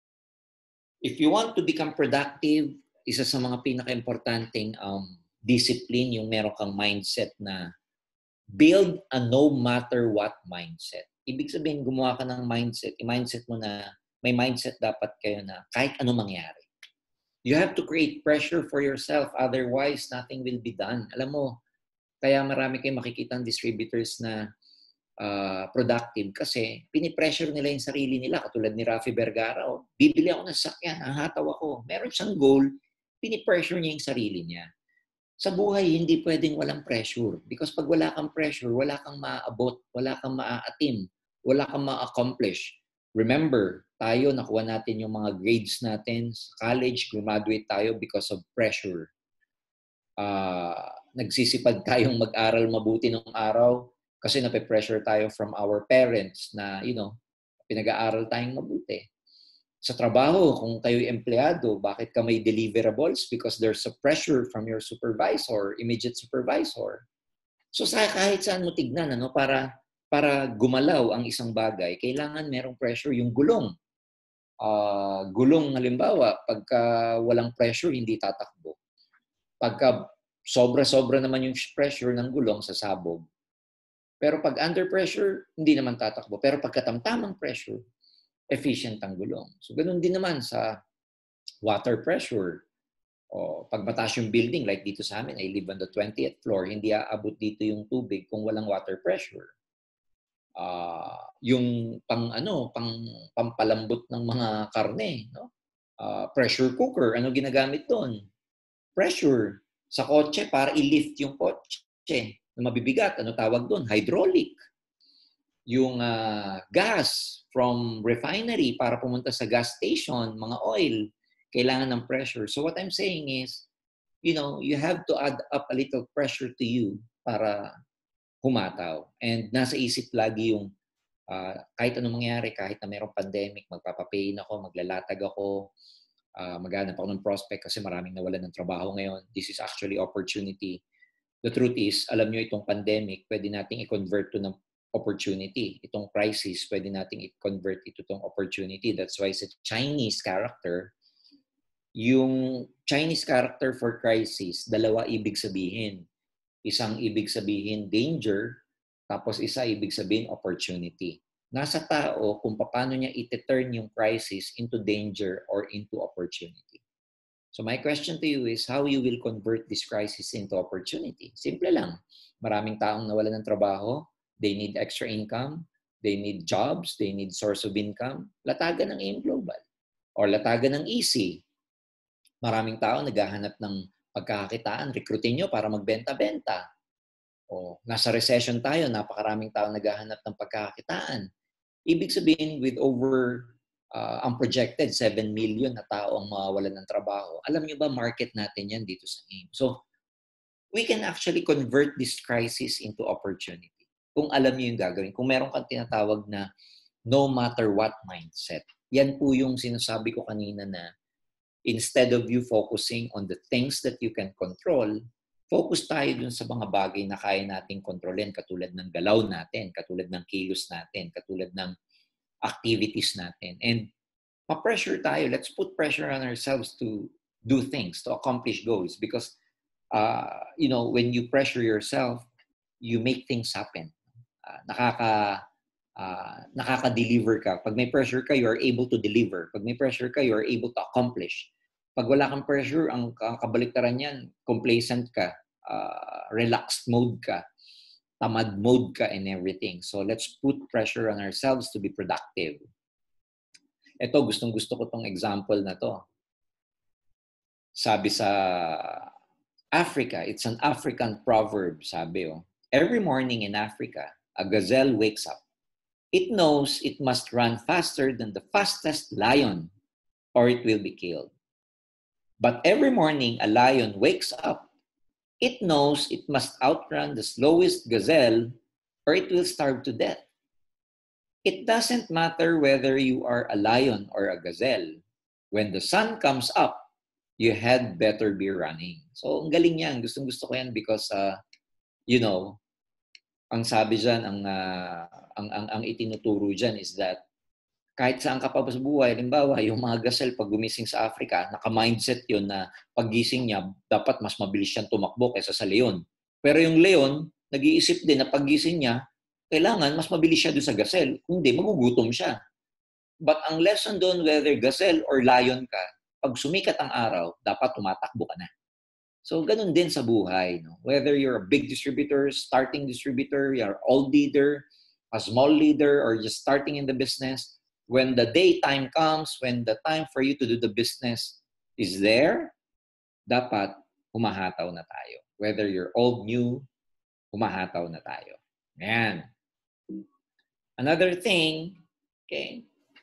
If you want to become productive, isa sa mga pinaka-importanting discipline yung meron kang mindset na build a no matter what mindset. Ibig sabihin, gumawa ka ng mindset. I-mindset mo na may mindset dapat kayo na kahit ano mangyari. You have to create pressure for yourself. Otherwise, nothing will be done. Alam mo, kaya marami kayong makikitang distributors na productive kasi pinipressure nila yung sarili nila. Katulad ni Rafi Vergara, bibili ako ng sasakyan, hahataw ako. Meron siyang goal, pinipressure niya yung sarili niya. Sa buhay, hindi pwedeng walang pressure. Because pag wala kang pressure, wala kang maaabot, wala kang maaatim, wala kang ma-accomplish. Remember, tayo, nakuha natin yung mga grades natin sa college, graduate tayo because of pressure. Nagsisipag tayong mag-aral mabuti ng araw kasi nape-pressure tayo from our parents na, pinag-aaral tayong mabuti. Sa trabaho, kung kayo'y empleyado, bakit ka may deliverables? Because there's a pressure from your supervisor, immediate supervisor. So kahit saan mo tignan, para gumalaw ang isang bagay, kailangan merong pressure. Yung gulong. Gulong, halimbawa, pagka walang pressure, hindi tatakbo. Pagka sobra-sobra naman yung pressure ng gulong, sasabog. Pero pag under pressure, hindi naman tatakbo. Pero pagkatamtamang pressure, efficient ang gulong. So, ganun din naman sa water pressure. O pag mataas yung building, like dito sa amin, I live on the 20th floor, hindi aabot dito yung tubig kung walang water pressure. Yung pampalambot ng mga karne, no? Pressure cooker, ano ginagamit doon? Pressure. Sa kotse, para i-lift yung kotse na mabibigat, ano tawag doon? Hydraulic. Yung gas from refinery para pumunta sa gas station, mga oil, kailangan ng pressure. So what I'm saying is, you have to add up a little pressure to you para humataw. And nasa isip lagi yung kahit anong mangyari, kahit na mayroong pandemic, magpapapain ako, maglalatag ako, maghanap ako ng prospect kasi maraming nawalan ng trabaho ngayon. This is actually opportunity. The truth is, alam nyo itong pandemic, pwede nating i-convert to ng opportunity. Itong crisis, pwede nating i-convert ito tong opportunity. That's why sa Chinese character, yung Chinese character for crisis, dalawa ibig sabihin. Isang ibig sabihin danger, tapos isa ibig sabihin opportunity. Nasa tao kung paano niya i-turn yung crisis into danger or into opportunity. So my question to you is how you will convert this crisis into opportunity. Simple lang. Maraming taong nawalan ng trabaho, they need extra income, they need jobs, they need source of income. Latagan ng AIM Global or latagan ng EC. Maraming tao naghahanap ng pagkakakitaan, recruitin nyo para magbenta-benta. O nasa recession tayo, napakaraming tao naghahanap ng pagkakakitaan. Ibig sabihin, with over ang projected 7 million na tao ang mawawalan ng trabaho. Alam niyo ba, market natin yan dito sa AIM. So, we can actually convert this crisis into opportunity. Kung alam niyo yung gagawin. Kung meron kang tinatawag na no matter what mindset. Yan po yung sinasabi ko kanina na instead of you focusing on the things that you can control, focus tayo dun sa mga bagay na kaya nating kontrolin, katulad ng galaw natin, katulad ng kilos natin, katulad ng activities natin. And ma-pressure tayo. Let's put pressure on ourselves to do things, to accomplish goals. Because, when you pressure yourself, you make things happen. Nakaka-deliver ka. Pag may pressure ka, you are able to deliver. Pag may pressure ka, you are able to accomplish. Pag wala kang pressure, ang kabaliktaran yan, complacent ka, relaxed mode ka, tamad mode ka and everything. So let's put pressure on ourselves to be productive. Ito, gustong-gusto ko tong example na to. Sabi sa Africa, it's an African proverb, sabi every morning in Africa, a gazelle wakes up. It knows it must run faster than the fastest lion or it will be killed. But every morning a lion wakes up. It knows it must outrun the slowest gazelle or it will starve to death. It doesn't matter whether you are a lion or a gazelle. When the sun comes up, you had better be running. So, ang galing yan. Gustong-gusto ko yan because, ang sabi dyan, ang itinuturo dyan is that kahit saan ka pa sa buhay, halimbawa, yung mga gazelle pag gumising sa Africa, naka-mindset yun na paggising niya, dapat mas mabilis siyang tumakbo kaysa sa leon. Pero yung leon, nag-iisip din na paggising niya, kailangan mas mabilis siya doon sa gazelle. Kung hindi, magugutom siya. But ang lesson doon, whether gazelle or lion ka, pag sumikat ang araw, dapat tumatakbo ka na. So, ganun din sa buhay. No? Whether you're a big distributor, starting distributor, you're an old leader, a small leader, or just starting in the business, when the daytime comes, when the time for you to do the business is there, dapat humahataw na tayo. Whether you're old, new, humahataw na tayo. Ayan. Another thing, okay,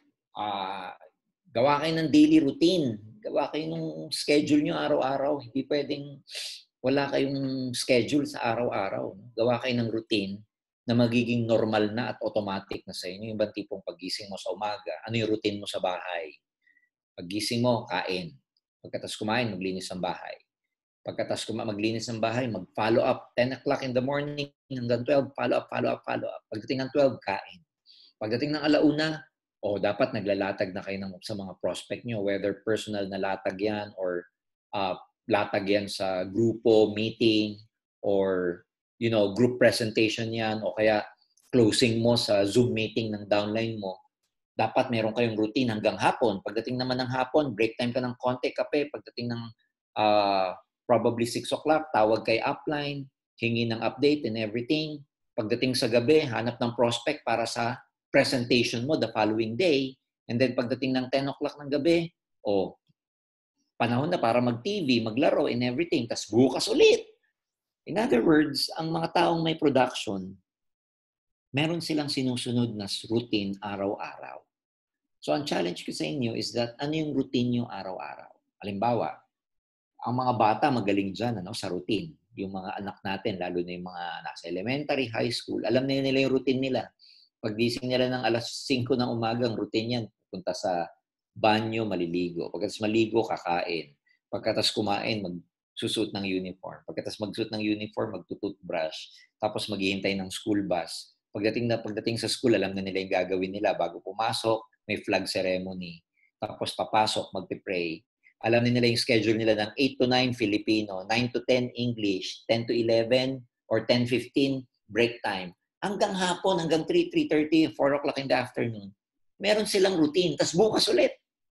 gawa kayo ng daily routine. Gawa kayo ng schedule nyo araw-araw. Hindi pwedeng wala kayong schedule sa araw-araw. Gawa kayo ng routine na magiging normal na at automatic na sa inyo. Yung tipong paggising mo sa umaga, ano yung routine mo sa bahay? Paggising mo, kain. Pagkatas kumain, maglinis ng bahay. Pagkatas maglinis ng bahay, mag-follow up. 10 o'clock in the morning hanggang 12, follow up. Pagdating ng 12, kain. Pagdating ng alauna, dapat naglalatag na kayo sa mga prospect nyo, whether personal na latag yan or latag yan sa grupo, meeting, or group presentation yan, o kaya closing mo sa Zoom meeting ng downline mo. Dapat meron kayong routine hanggang hapon. Pagdating naman ng hapon, break time ka ng konti, kape. Pagdating ng probably 6 o'clock, tawag kay upline, hingi ng update and everything. Pagdating sa gabi, hanap ng prospect para sa presentation mo the following day. And then pagdating ng 10 o'clock ng gabi, panahon na para mag-TV, maglaro and everything. Tas bukas ulit. In other words, ang mga taong may production, meron silang sinusunod na routine araw-araw. So ang challenge ko sa inyo is that ano yung routine nyo araw-araw? Halimbawa, ang mga bata magaling dyan sa routine. Yung mga anak natin, lalo na yung mga nasa elementary, high school, alam na nila yung routine nila. Paggising nila ng alas 5 ng umaga, ang routine yan, punta sa banyo, maliligo. Pagkatapos maligo, kakain. Pagkatapos kumain, magsusuot ng uniform. Pagkatapos magsuot ng uniform, magtututbrush. Tapos maghihintay ng school bus. Pagdating sa school, alam na nila yung gagawin nila. Bago pumasok, may flag ceremony. Tapos papasok, magpipray. Alam na nila yung schedule nila ng 8 to 9 Filipino, 9 to 10 English, 10 to 11, or 10-15 break time. Hanggang hapon, hanggang 3, 3:30, 4 o'clock in the afternoon, meron silang routine. Tapos bukas ulit.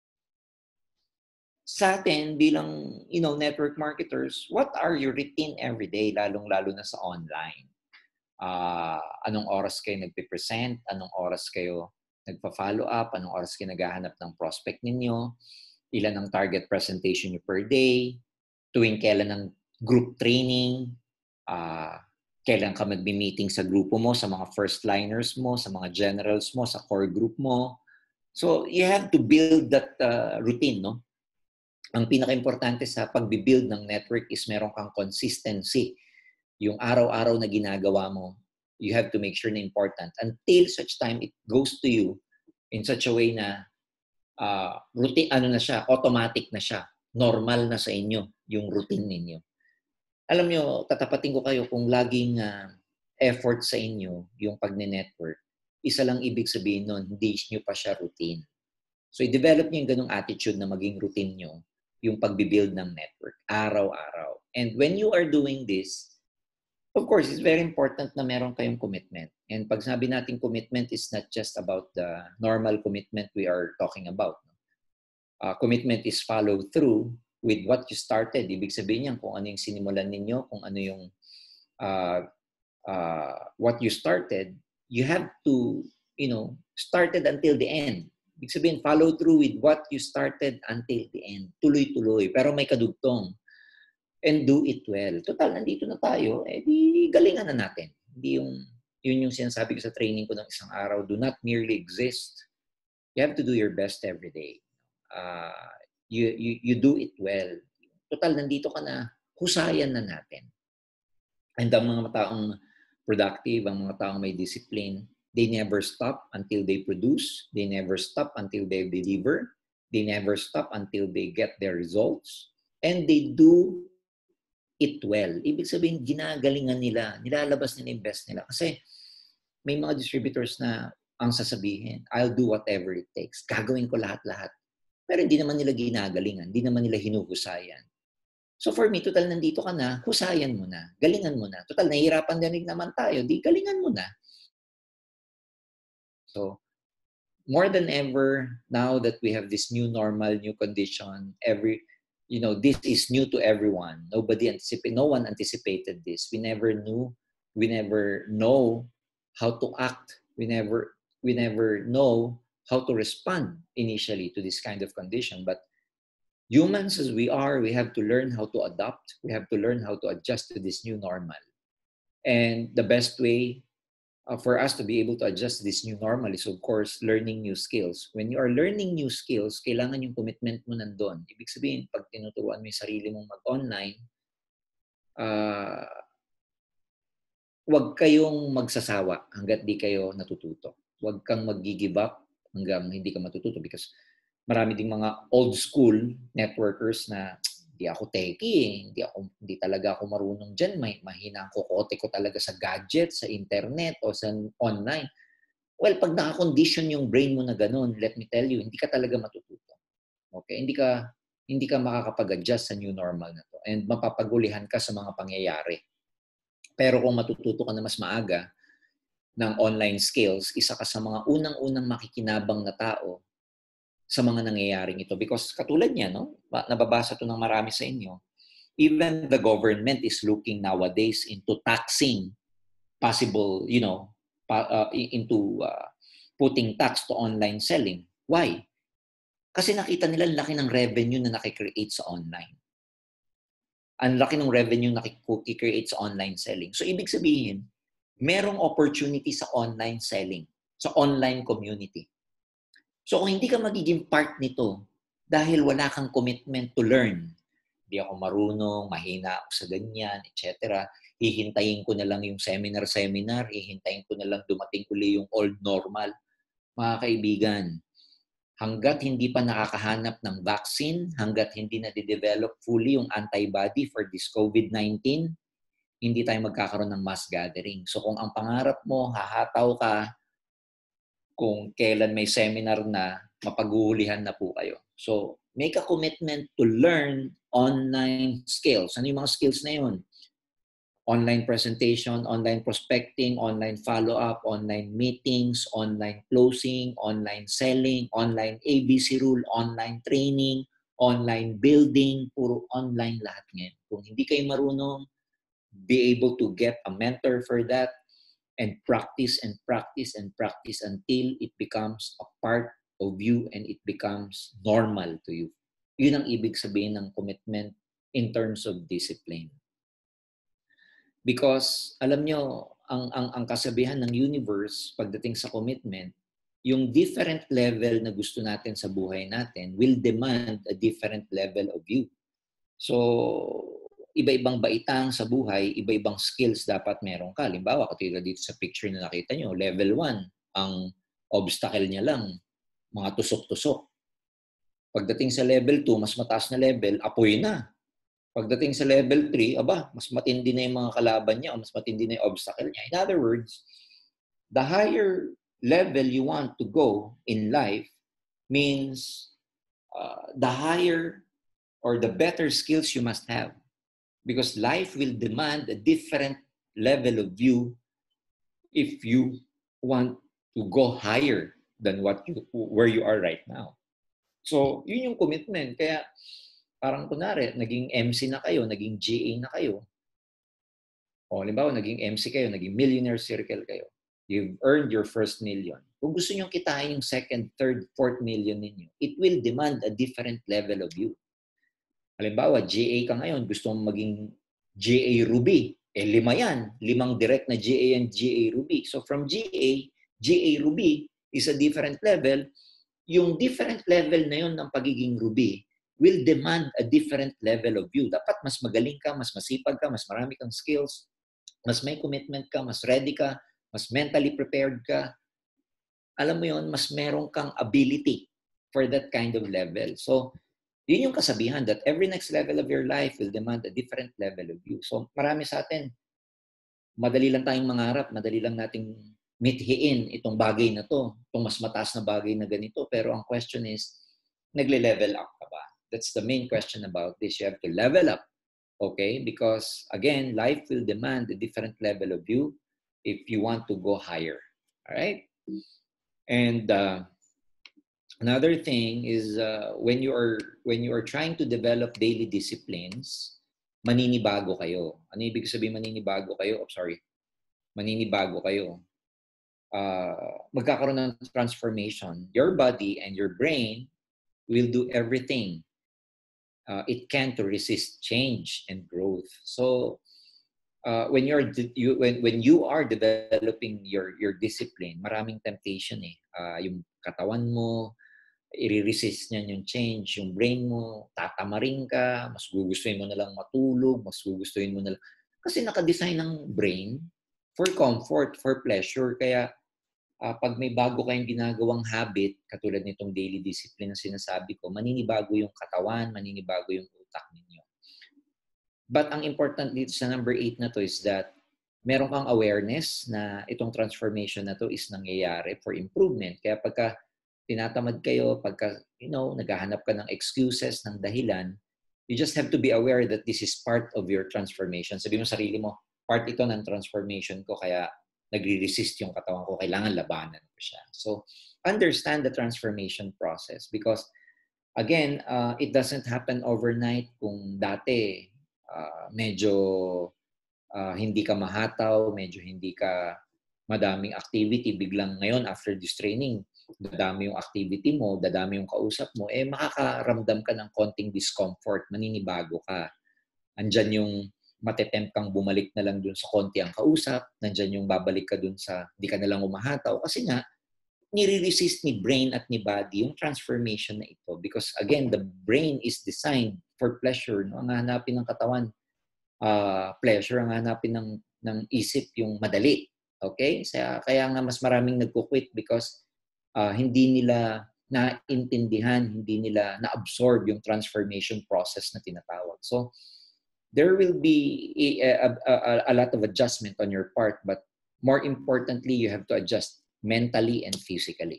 Sa atin, bilang network marketers, what are your routine every day, lalong-lalo na sa online? Anong oras kayo nagpe-present? Anong oras kayo nagpa-follow up? Anong oras kayo naghahanap ng prospect ninyo? Ilan ang target presentation nyo per day? Tuwing kailan ng group training? Kailan ka magbi-meeting sa grupo mo, sa mga first liners mo, sa mga generals mo, sa core group mo? So you have to build that routine, no? Ang pinaka-importante sa pagbi-build ng network is meron kang consistency. Yung araw-araw na ginagawa mo, you have to make sure na important until such time it goes to you in such a way na routine, ano na siya, automatic na siya. Normal na sa inyo yung routine ninyo. Alam nyo, tatapatin ko kayo kung laging effort sa inyo yung pagne-network, isa lang ibig sabihin nun, hindi nyo pa siya routine. So, i-develop nyo yung ganong attitude na maging routine nyo, yung pagbibuild ng network, araw-araw. And when you are doing this, of course, it's very important na meron kayong commitment. And pag sabi natin commitment is not just about the normal commitment we are talking about. Commitment is follow through with what you started. Ibig sabihin niyan kung ano yung sinimulan ninyo, kung ano yung what you started, you have to, started until the end. Ibig sabihin, follow through with what you started until the end. Tuloy-tuloy. Pero may kadugtong. And do it well. Total, nandito na tayo. Di galingan na natin. Yun yung sinasabi ko sa training ko ng isang araw. Do not merely exist. You have to do your best every day. You do it well. Total, nandito ka na. Husayan na natin. And ang mga taong productive, ang mga taong may discipline, they never stop until they produce. They never stop until they deliver. They never stop until they get their results. And they do it well. Ibig sabihin, ginagalingan nila, nilalabas nila yung best nila. Kasi may mga distributors na ang sasabihin, I'll do whatever it takes. Gagawin ko lahat-lahat. Pero hindi naman nila ginagalingan, hindi naman nila hinuhusayan. So for me, total nandito ka na, husayan mo na, galingan mo na. Total, nahihirapan din naman tayo, di galingan mo na. So, more than ever, now that we have this new normal, new condition, this is new to everyone. No one anticipated this. We never know how to act. We never know how to respond initially to this kind of condition. But humans as we are, we have to learn how to adapt. We have to learn how to adjust to this new normal. And the best way for us to be able to adjust to this new normal is, of course, learning new skills. When you are learning new skills, kailangan yung commitment mo nandun. Ibig sabihin, pag tinuturuan mo yung sarili mong mag-online, huwag kayong magsasawa hanggat di kayo natututo. Huwag kang mag-give up hanggang hindi ka matututo because marami ding mga old school networkers na hindi ako techie, hindi talaga ako marunong diyan, mahina ang kokote ko talaga sa gadget, sa internet o sa online. Well, pag naka-condition yung brain mo na ganun, let me tell you, hindi ka talaga matututo. Okay? Hindi ka makakapag-adjust sa new normal na to and mapapagulihan ka sa mga pangyayari. Pero kung matututo ka na mas maaga ng online skills, isa ka sa mga unang-unang makikinabang na tao sa mga nangyayaring ito. Because katulad niya, no? Nababasa to ng marami sa inyo. Even the government is looking nowadays into taxing possible, into putting tax to online selling. Why? Kasi nakita nila ang laki ng revenue na nakikreate sa online. Ang laki ng revenue na nakikreate sa online selling. So, ibig sabihin, merong opportunity sa online selling, sa online community. So kung hindi ka magiging part nito dahil wala kang commitment to learn, hindi ako marunong, mahina ako sa ganyan, etc. Hihintayin ko na lang yung seminar, hihintayin ko na lang dumating uli yung old normal. Mga kaibigan, hanggat hindi pa nakakahanap ng vaccine, hanggat hindi na-develop fully yung antibody for this COVID-19, hindi tayo magkakaroon ng mass gathering. So kung ang pangarap mo, hahataw ka, kung kailan may seminar na, mapaghuhulihan na po kayo. So, make a commitment to learn online skills. Ano yung mga skills na yun? Online presentation, online prospecting, online follow-up, online meetings, online closing, online selling, online ABC rule, online training, online building, puro online lahat ngayon. Kung hindi kayo marunong, be able to get a mentor for that, and practice and practice and practice until it becomes a part of you and it becomes normal to you. Yun ang ibig sabihin ng commitment in terms of discipline. Because alam nyo, ang kasabihan ng universe pagdating sa commitment, yung different level na gusto natin sa buhay natin will demand a different level of you. So, iba-ibang baitang sa buhay, iba-ibang skills dapat meron ka. Halimbawa, katulad dito sa picture na nakita nyo, level 1, ang obstacle niya lang, mga tusok-tusok. Pagdating sa level 2, mas mataas na level, apoy na. Pagdating sa level 3, mas matindi na yung mga kalaban niya o mas matindi na yung obstacle niya. In other words, the higher level you want to go in life means the higher or the better skills you must have. Because life will demand a different level of you if you want to go higher than where you are right now. So, yun yung commitment. Kaya, parang kunwari, naging MC na kayo, naging GA na kayo. O, halimbawa, naging MC kayo, naging millionaire circle kayo. You've earned your first million. Kung gusto nyo kitain yung second, third, fourth million ninyo, it will demand a different level of you. Halimbawa, GA ka ngayon, gusto mong maging GA Ruby. 5 yan. 5 direct na GA and GA Ruby. So, from GA Ruby is a different level. Yung different level na yun ng pagiging Ruby will demand a different level of you. Dapat mas magaling ka, mas masipag ka, mas marami kang skills, mas may commitment ka, mas ready ka, mas mentally prepared ka. Alam mo yun, mas meron kang ability for that kind of level. So, yun yung kasabihan that every next level of your life will demand a different level of you. So, marami sa atin, madali lang tayong mangarap, madali lang nating mithiin itong bagay na to, itong mas mataas na bagay na ganito. Pero ang question is, nagle-level up ka ba? That's the main question about this. You have to level up, okay? Because, again, life will demand a different level of you if you want to go higher. All right? And another thing is when you are trying to develop daily disciplines, maninibago kayo. Ano ibig sabihin maninibago kayo? Maninibago kayo. Magkakaroon ng transformation. Your body and your brain will do everything it can to resist change and growth. So when you are developing your discipline, maraming temptation eh. Yung katawan mo, i-resist niyan yung change, yung brain mo, tatamarin ka, mas gugustuhin mo na lang matulog, mas gugustuhin mo na lang. Kasi naka-design ng brain for comfort, for pleasure. Kaya pag may bago kayong ginagawang habit, katulad nitong daily discipline na sinasabi ko, maninibago yung katawan, maninibago yung utak ninyo. But ang important dito sa number 8 na to is that meron kang awareness na itong transformation na to is nangyayari for improvement. Kaya pagka tinatamad kayo, pagka, naghahanap ka ng excuses, ng dahilan, you just have to be aware that this is part of your transformation. Sabi mo sarili mo, part ito ng transformation ko, kaya nagre-resist yung katawan ko, kailangan labanan ko siya. So, understand the transformation process because, again, it doesn't happen overnight. Kung dati, medyo hindi ka mahataw, medyo hindi ka madaming activity, biglang ngayon after this training, dadami yung activity mo, dadami yung kausap mo, makakaramdam ka ng konting discomfort, maninibago ka. Andyan yung matetempt kang bumalik na lang dun sa konti ang kausap, nandyan yung babalik ka dun sa di ka na lang umahataw. Kasi nga, nire-resist ni brain at ni body yung transformation na ito. Because again, the brain is designed for pleasure. No? Ang hanapin ng katawan, pleasure, ang hanapin ng isip yung madali. Okay? Kaya nga mas maraming nagko-quit because hindi nila naintindihan, hindi nila na-absorb yung transformation process na tinatawag. So, there will be a lot of adjustment on your part, but more importantly, you have to adjust mentally and physically.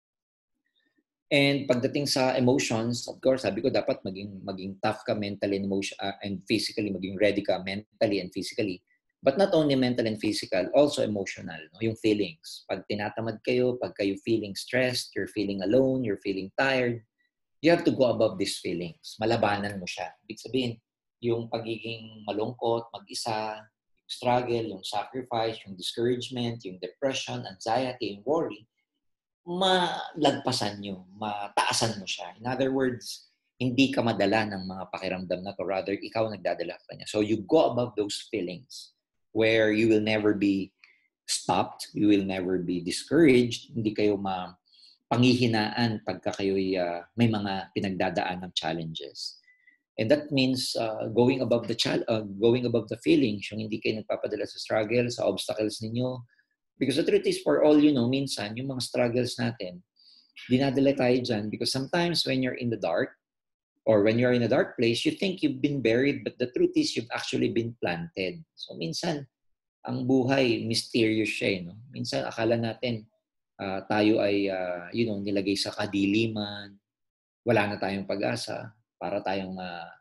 And pagdating sa emotions, of course, sabi ko dapat maging tough ka mentally and physically, maging ready ka mentally and physically. But not only mental and physical, also emotional, no? Yung feelings. Pag tinatamad kayo, pag kayo feeling stressed, you're feeling alone, you're feeling tired, you have to go above these feelings. Malabanan mo siya. Ibig sabihin, yung pagiging malungkot, mag-isa, yung struggle, yung sacrifice, yung discouragement, yung depression, anxiety, yung worry, malagpasan nyo, mataasan mo siya. In other words, hindi ka madala ng mga pakiramdam na to. Rather, ikaw nagdadala ka niya. So you go above those feelings where you will never be stopped, you will never be discouraged, hindi kayo panghihinaan pagka kayo'y may mga pinagdadaan ng challenges. And that means going above the feelings, yung hindi kayo nagpapadala sa struggle, sa obstacles ninyo. Because the truth is, for all you know, minsan, yung mga struggles natin, dinadala tayo dyan because sometimes when you're in the dark or when you're in a dark place, you think you've been buried, but the truth is you've actually been planted. So minsan, ang buhay, mysterious siya. No? Minsan, akala natin tayo ay nilagay sa kadiliman, wala na tayong pag-asa, para tayong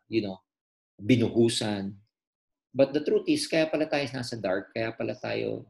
binuhusan. But the truth is, kaya pala tayo nasa dark, kaya pala tayo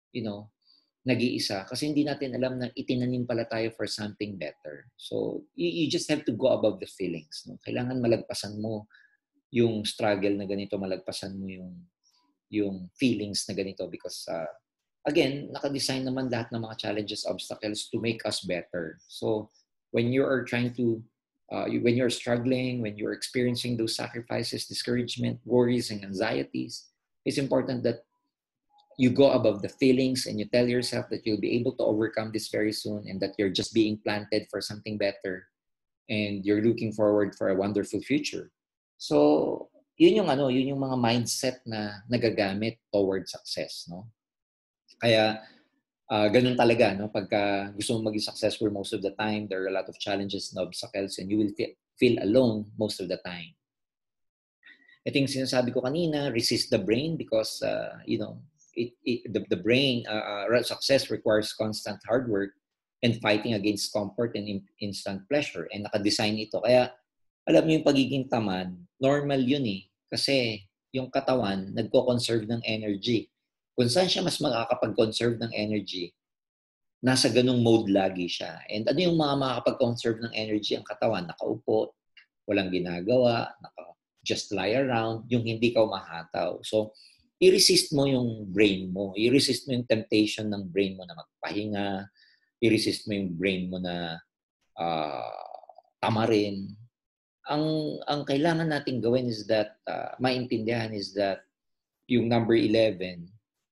nag-iisa kasi hindi natin alam na itinanim pala tayo for something better. So, you just have to go above the feelings. No? Kailangan malagpasan mo yung struggle na ganito, malagpasan mo yung feelings na ganito because, again, naka-design naman lahat ng mga challenges, obstacles to make us better. So, when you are trying to, when you're struggling, when you're experiencing those sacrifices, discouragement, worries, and anxieties, it's important that you go above the feelings and you tell yourself that you'll be able to overcome this very soon and that you're just being planted for something better and you're looking forward for a wonderful future. So, yun yung mga mindset na nagagamit toward success, no? Kaya ganun talaga, no? Pagka gusto mo maging successful most of the time, there are a lot of challenges and obstacles and you will feel alone most of the time. Ito yung sinasabi ko kanina, resist the brain because, the brain, success requires constant hard work and fighting against comfort and instant pleasure. And nakadesign ito. Kaya, alam niyo yung pagiging tamad, normal yun eh. Kasi yung katawan, nagko-conserve ng energy. Kung saan siya mas makakapag-conserve ng energy, nasa ganung mode lagi siya. And ano yung mga makakapag-conserve ng energy? Ang katawan, nakaupo, walang ginagawa, just lie around, yung hindi ka umahataw. So, i-resist mo yung brain mo. I-resist mo yung temptation ng brain mo na magpahinga. I-resist mo yung brain mo na tamarin. Ang kailangan natin gawin is that, maintindihan is that yung number 11,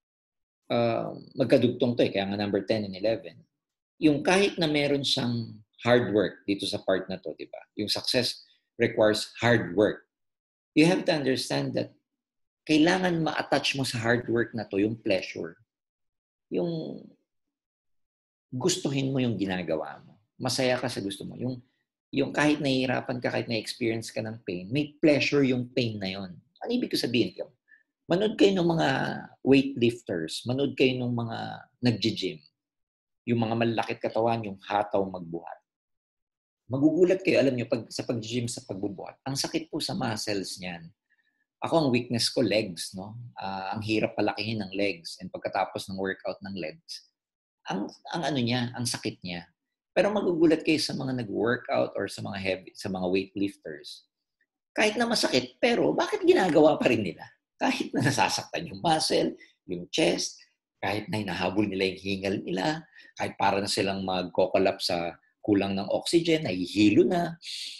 magkadugtong to eh, kaya nga number 10 and 11. Yung kahit na meron siyang hard work dito sa part na to, di ba? Yung success requires hard work. You have to understand that kailangan ma-attach mo sa hard work na to yung pleasure. Yung gustuhin mo yung ginagawa mo. Masaya ka sa gusto mo. Yung kahit nahihirapan ka, kahit na-experience ka ng pain, may pleasure yung pain na yon. Ano ibig ko sabihin? Manood kayo ng mga weightlifters, manood kayo ng mga nag-gym. Yung mga malakit katawan, yung hataw magbuhat. Magugulat kayo, alam nyo, sa pag-gym, sa pagbubuhat, ang sakit po sa muscles niyan. Ako, ang weakness ko, legs, no? Ang hirap palakihin ng legs. And pagkatapos ng workout ng legs, ang sakit niya. Pero magugulat kayo sa mga nag-workout or sa mga weightlifters. Kahit na masakit, pero bakit ginagawa pa rin nila? Kahit na nasasaktan yung muscle, yung chest, kahit na hinahabol nila yung hingal nila, kahit para na silang magkokolap sa kulang ng oxygen, nahihilo na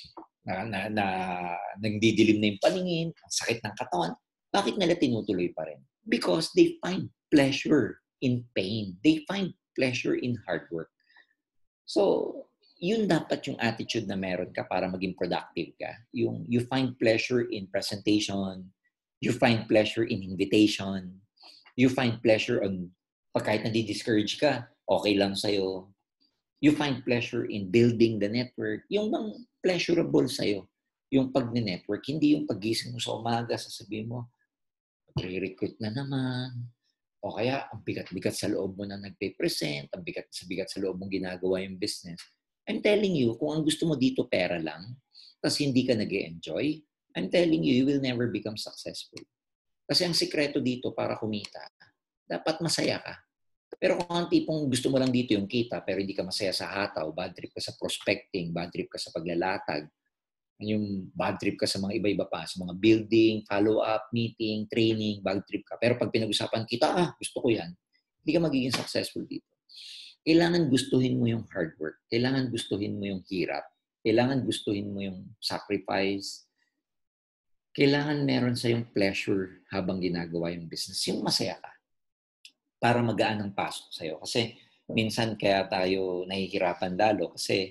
nagdidilim na yung paningin, ang sakit ng katawan, bakit nila tinutuloy pa rin? Because they find pleasure in pain. They find pleasure in hard work. So, yun dapat yung attitude na meron ka para maging productive ka. Yung you find pleasure in presentation, you find pleasure in invitation, you find pleasure on kahit nadi-discourage ka, okay lang sa'yo. You find pleasure in building the network. Yung bang pleasurable sa'yo. Yung pag-network, hindi yung pag-gising mo sa umaga, sasabihin mo, re-recruit na naman. O kaya, ang bigat-bigat sa loob mo na nagpe-present, ang bigat sa loob mong ginagawa yung business. I'm telling you, kung ang gusto mo dito pera lang, tapos hindi ka nag-e-enjoy, I'm telling you, you will never become successful. Kasi ang sikreto dito para kumita, dapat masaya ka. Pero kung ang tipong gusto mo lang dito yung kita pero hindi ka masaya sa hataw, bad trip ka sa prospecting, bad trip ka sa paglalatag, yung bad trip ka sa mga iba-iba pa, sa mga building, follow-up, meeting, training, bad trip ka. Pero pag pinag-usapan kita, gusto ko yan, hindi ka magiging successful dito. Kailangan gustuhin mo yung hard work. Kailangan gustuhin mo yung hirap. Kailangan gustuhin mo yung sacrifice. Kailangan meron sa yung pleasure habang ginagawa yung business. Yung masaya ka. Para magaan ang pasok sa'yo. Kasi minsan kaya tayo nahihirapan lalo kasi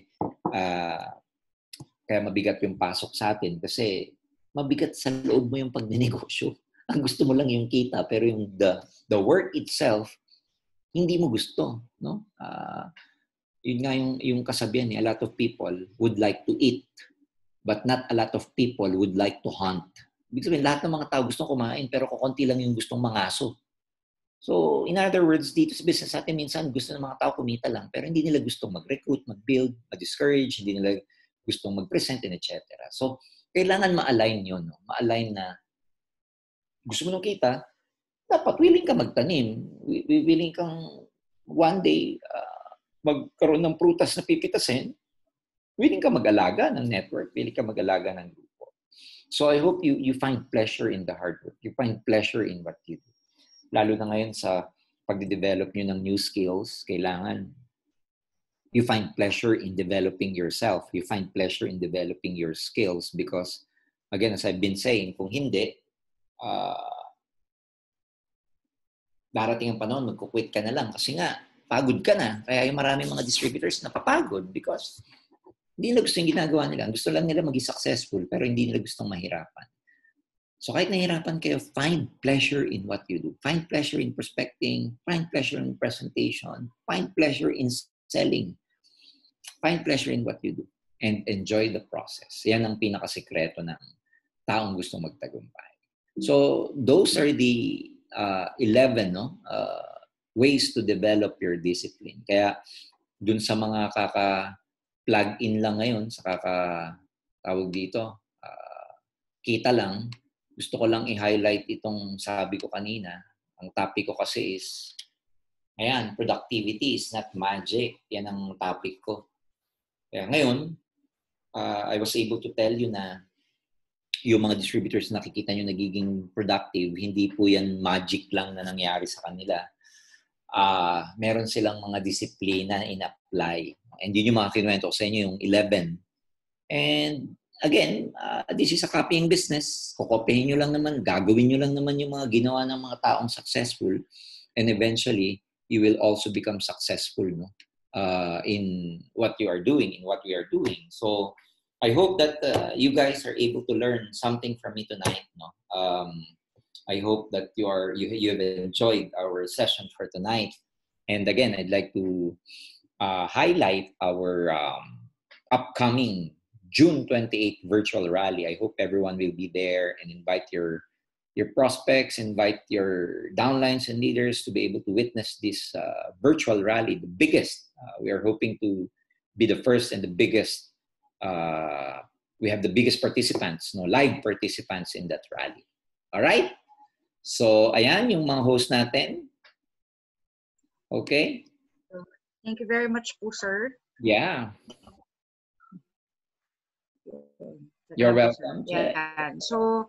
kaya mabigat yung pasok sa atin kasi mabigat sa loob mo yung pagnenegosyo. Ang gusto mo lang yung kita pero yung the work itself hindi mo gusto, no? Yun nga yung kasabihan a lot of people would like to eat but not a lot of people would like to hunt. Ibig sabihin, lahat ng mga tao gustong kumain pero kukunti lang yung gustong mangaso. So, in other words, dito sa business natin, minsan gusto ng mga tao kumita lang pero hindi nila gustong mag-recruit, mag-build, ma-discourage, hindi nila gustong mag-present, and etc. So, kailangan ma-align yun. No? Ma-align na gusto mo nung kita, dapat willing ka magtanim. Willing kang one day magkaroon ng prutas na pipitasin. Willing ka mag-alaga ng network. Willing ka mag-alaga ng grupo. So I hope you find pleasure in the hard work. You find pleasure in what you do. Lalo na ngayon sa pagde-develop nyo ng new skills, kailangan you find pleasure in developing yourself. You find pleasure in developing your skills because, again, as I've been saying, kung hindi, darating ang panahon, magkukwit ka na lang kasi nga, pagod ka na. Kaya yung maraming mga distributors napapagod because hindi nila gusto yung ginagawa nila. Gusto lang nila maging successful pero hindi nila gustong mahirapan. So kahit nahirapan kayo, find pleasure in what you do. Find pleasure in prospecting. Find pleasure in presentation. Find pleasure in selling. Find pleasure in what you do. And enjoy the process. Yan ang pinakasekreto ng taong gustong magtagumpay. So those are the 11 ways to develop your discipline. Kaya dun sa mga plug in lang ngayon sa tawag dito, kita lang, gusto ko lang i-highlight itong sabi ko kanina. Ang topic ko kasi is, ayan, productivity is not magic. Yan ang topic ko. Kaya ngayon, I was able to tell you na yung mga distributors na nakikita nyo nagiging productive, hindi po yan magic lang na nangyari sa kanila. Meron silang mga disiplina na in-apply. And yun yung mga kinuwento ko sa inyo, yung 11. And again, this is a copying business. Kukopihin nyo lang naman, gagawin nyo lang naman yung mga ginawa ng mga taong successful. And eventually, you will also become successful in what you are doing, in what we are doing. So, I hope that you guys are able to learn something from me tonight. I hope that you have enjoyed our session for tonight. And again, I'd like to highlight our upcoming June 28th virtual rally. I hope everyone will be there and invite your prospects, invite your downlines and leaders to be able to witness this virtual rally, the biggest. We are hoping to be the first and the biggest. We have the biggest participants, live participants in that rally. All right? So, ayan yung mga host natin. Okay? Thank you very much po, sir. Yeah. You're welcome. Yeah. So,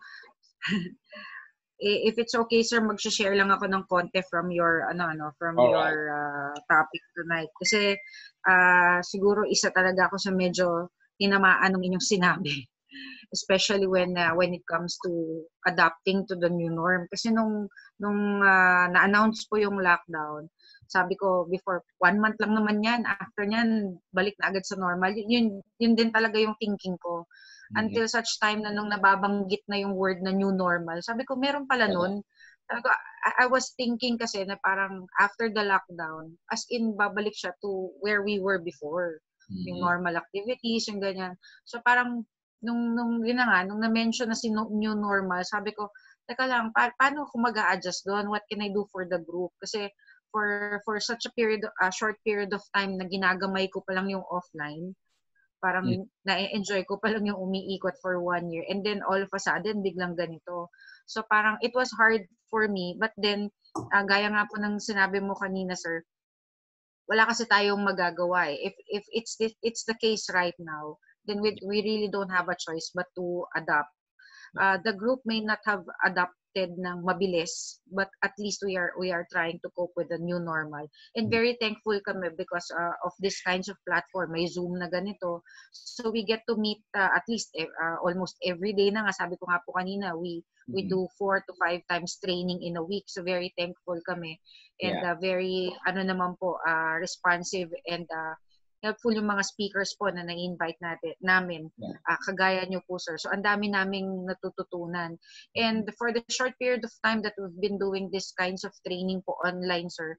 if it's okay, sir, mag-share lang ako ng konti from your your topic tonight. Kasi siguro isa talaga ako sa medyo tinamaan ng inyong sinabi. Especially when it comes to adapting to the new norm. Kasi nung na-announce po yung lockdown, sabi ko before, 1 month lang naman yan. After nyan, balik na agad sa normal. Yun din talaga yung thinking ko. Until such time na nung nababanggit na yung word na new normal, sabi ko, meron pala nun. I was thinking kasi na parang after the lockdown, as in babalik siya to where we were before. Yung normal activities, yung ganyan. So parang nung na-mention na si new normal, sabi ko, teka lang, paano ako mag-a-adjust doon? What can I do for the group? Kasi for such a short period of time na ginagamay ko pa lang yung offline, parang na-enjoy ko pa lang yung umiikot for 1 year. And then all of a sudden, biglang ganito. So parang it was hard for me. But then, gaya nga po ng sinabi mo kanina, sir, wala kasi tayong magagawa eh. If it's the case right now, then we really don't have a choice but to adapt. The group may not have adapted adapted ng mabilis, but at least we are trying to cope with the new normal. And very thankful kami because of this kinds of platform. May Zoom na ganito. So we get to meet at least almost every day na nga. Sabi ko nga po kanina, we do 4 to 5 times training in a week. So very thankful kami. And very, naman po, responsive and helpful yung mga speakers po na na-invite namin. Kagaya nyo po, sir. So, ang dami naming natututunan. And for the short period of time that we've been doing this kinds of training po online, sir,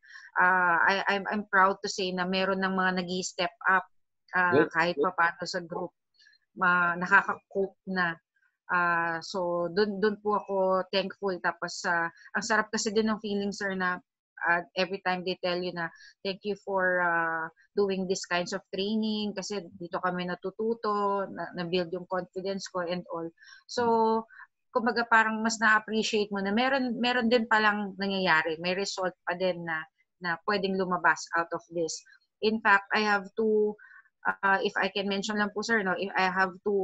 I'm proud to say na meron ng mga nag-step up kahit pa paano sa group. Nakaka-cope na. So, dun po ako thankful. Tapos, ang sarap kasi din ng feeling, sir, na every time they tell you na thank you for doing this kinds of training kasi dito kami natututo, na-build yung confidence ko and all. So, kumbaga parang mas na-appreciate mo na meron din palang nangyayari. May result pa din na pwedeng lumabas out of this. In fact, I have two, if I can mention lang po, sir, no, if I have two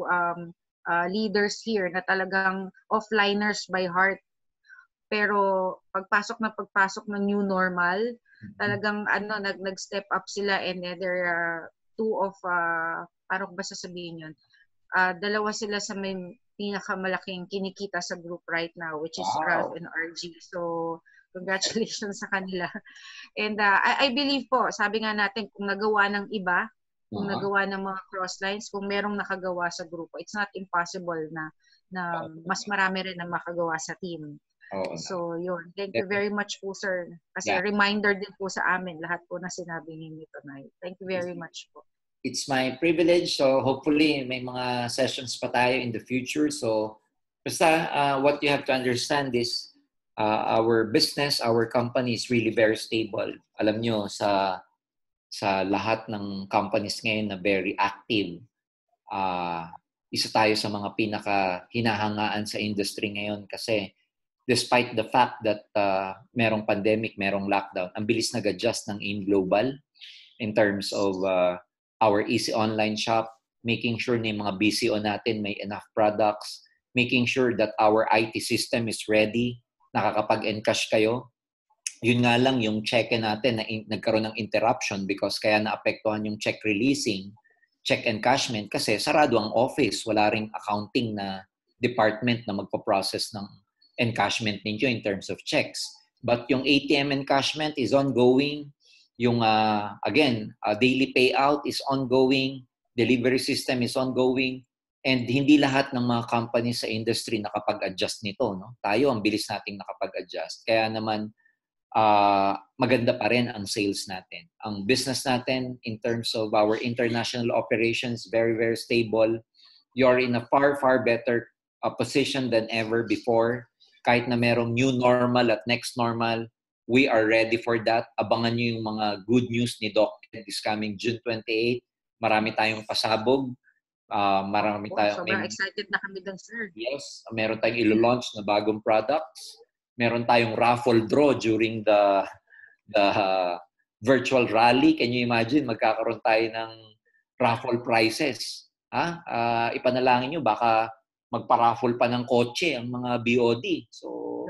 leaders here na talagang offliners by heart. Pero pagpasok ng new normal, talagang nag-step up sila and there are two of, paano ko ba sasabihin yun? Dalawa sila sa may pinakamalaking kinikita sa group right now, which is Ralph and RG. So, congratulations sa kanila. And I believe po, sabi nga natin, kung nagawa ng iba, kung nagawa ng mga crosslines, kung merong nakagawa sa grupo, it's not impossible na mas marami rin na makagawa sa team. So, yun. Thank you very much po, sir. Kasi reminder din po sa amin lahat po na sinabi ninyo tonight. Thank you very much po. It's my privilege. So, hopefully, may mga sessions pa tayo in the future. So, basta, what you have to understand is our business, our company is really very stable. Alam nyo, sa lahat ng companies ngayon na very active, isa tayo sa mga pinaka-hinahangaan sa industry ngayon kasi despite the fact that merong pandemic, merong lockdown, ang bilis nag-adjust ng AIM Global in terms of our easy online shop, making sure na yung mga BCO natin may enough products, making sure that our IT system is ready, nakakapag-encash kayo. Yun nga lang yung check-in natin na nagkaroon ng interruption because kaya naapektuhan yung check releasing, check encashment kasi sarado ang office. Wala ring accounting na department na magpo-process ng encashment ninyo in terms of checks. But yung ATM encashment is ongoing. Yung, daily payout is ongoing. Delivery system is ongoing. And hindi lahat ng mga companies sa industry nakapag-adjust nito. No? Tayo, ang bilis nating nakapag-adjust. Kaya naman, maganda pa rin ang sales natin. Ang business natin in terms of our international operations, very, very stable. You're in a far, far better position than ever before. Kahit na merong new normal at next normal, we are ready for that. Abangan nyo yung mga good news ni Doc this coming June 28. Marami tayong pasabog. Sobrang excited na kami dun, sir. Yes, meron tayong ilo-launch na bagong products. Meron tayong raffle draw during the virtual rally. Can you imagine? Magkakaroon tayo ng raffle prizes. Ipanalangin nyo, baka magpa-raffle pa ng kotse ang mga BOD. So,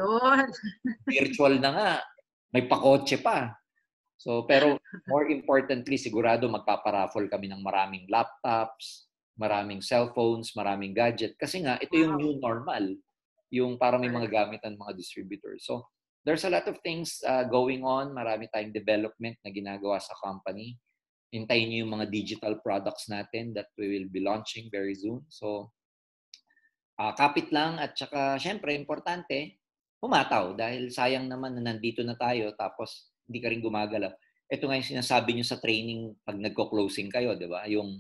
virtual na nga. May pa-kotse pa. So, pero more importantly, sigurado magpapa-raffle kami ng maraming laptops, maraming cellphones, maraming gadget. Kasi nga, ito yung new normal. Yung para may mga gamit ng mga distributors. So, there's a lot of things going on. Marami tayong development na ginagawa sa company. Hintayin niyo yung mga digital products natin that we will be launching very soon. So, kapit lang at saka syempre importante humataw dahil sayang naman na nandito na tayo tapos hindi ka rin gumagalaw. Ito nga yung sinasabi nyo sa training pag nagko-closing kayo, di ba? Yung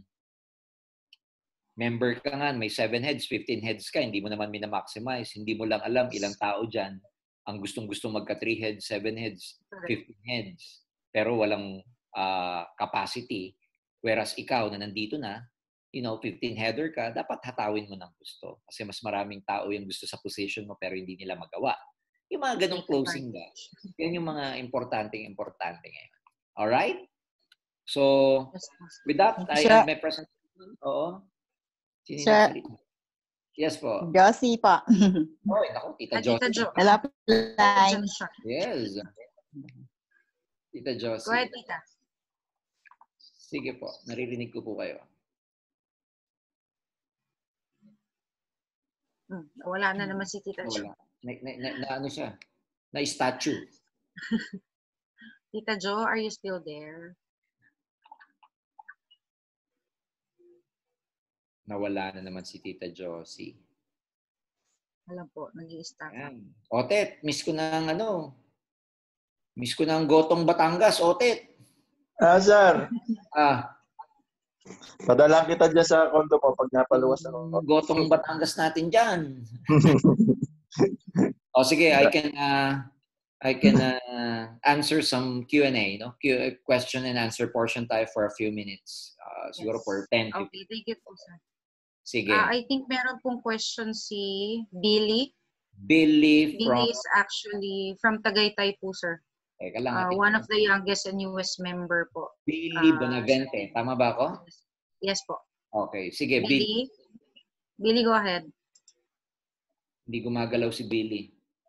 member ka nga, may 7 heads, 15 heads ka, hindi mo naman mina-maximize, hindi mo lang alam ilang tao dyan ang gustong-gusto magka 3 heads, 7 heads, 15 heads, pero walang capacity. Whereas ikaw na nandito na, 15 header ka, dapat hatawin mo ng gusto. Kasi mas maraming tao yung gusto sa position mo pero hindi nila magawa. Yung mga ganong closing ba? Yan yung mga importante ngayon. Alright? So, with that, I end my presentation. Oo. Yes po. Josie po. Oy, naku, Tita Tita Josie. Jo. Hello, Diyan line. siya. Yes. Tita Go Josie. ahead, tita. Sige po, naririnig ko po kayo. Wala na naman si Tita Jo. Wala. Ano siya? Na-statue. Tita Jo, are you still there? Nawala na naman si Tita Josie. Alam po, nag-i-stop. Ayan. Otet, miss ko na ang miss ko na ang Gotong Batangas, Otet. Sir. Padala kita dyan sa kondo mo pag napaluwas ako. Gotong Batangas natin dyan. Sige, I can answer some Q&A, no? Question and answer portion tayo for a few minutes. Siguro for 10, 15. Okay, thank you po, sir. Sige. I think meron pong question si Billy. Billy Billy is actually from Tagaytay po, sir. Teka lang. One of the youngest and newest member po. Billy Bonavente. Tama ba ako? Yes po. Okay. Sige, Billy. Billy, go ahead. Hindi gumagalaw si Billy.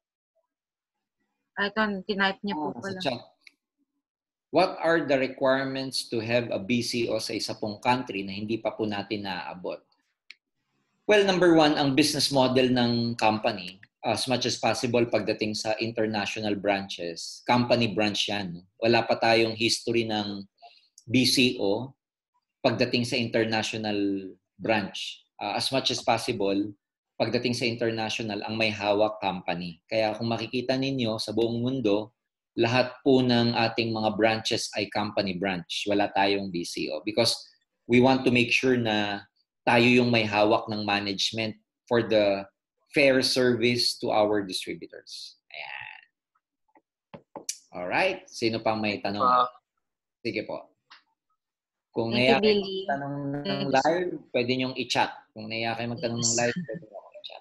Ito, tinype niya po pala. Sa chat. What are the requirements to have a BCO sa isa pong country na hindi pa po natin naaabot? Well, number one, ang business model ng company, as much as possible pagdating sa international branches, company branch yan. Wala pa tayong history ng BCO pagdating sa international branch. As much as possible, pagdating sa international, ang may hawak company. Kaya kung makikita ninyo sa buong mundo, lahat po ng ating mga branches ay company branch. Wala tayong BCO. Because we want to make sure na tayo yung may hawak ng management for the fair service to our distributors. Ayan. Alright. Sino pang may tanong? Sige po. Kung naiya kayo magtanong ng live, pwede nyong i-chat. Kung naiya kayo magtanong ng live, pwede nyong i-chat.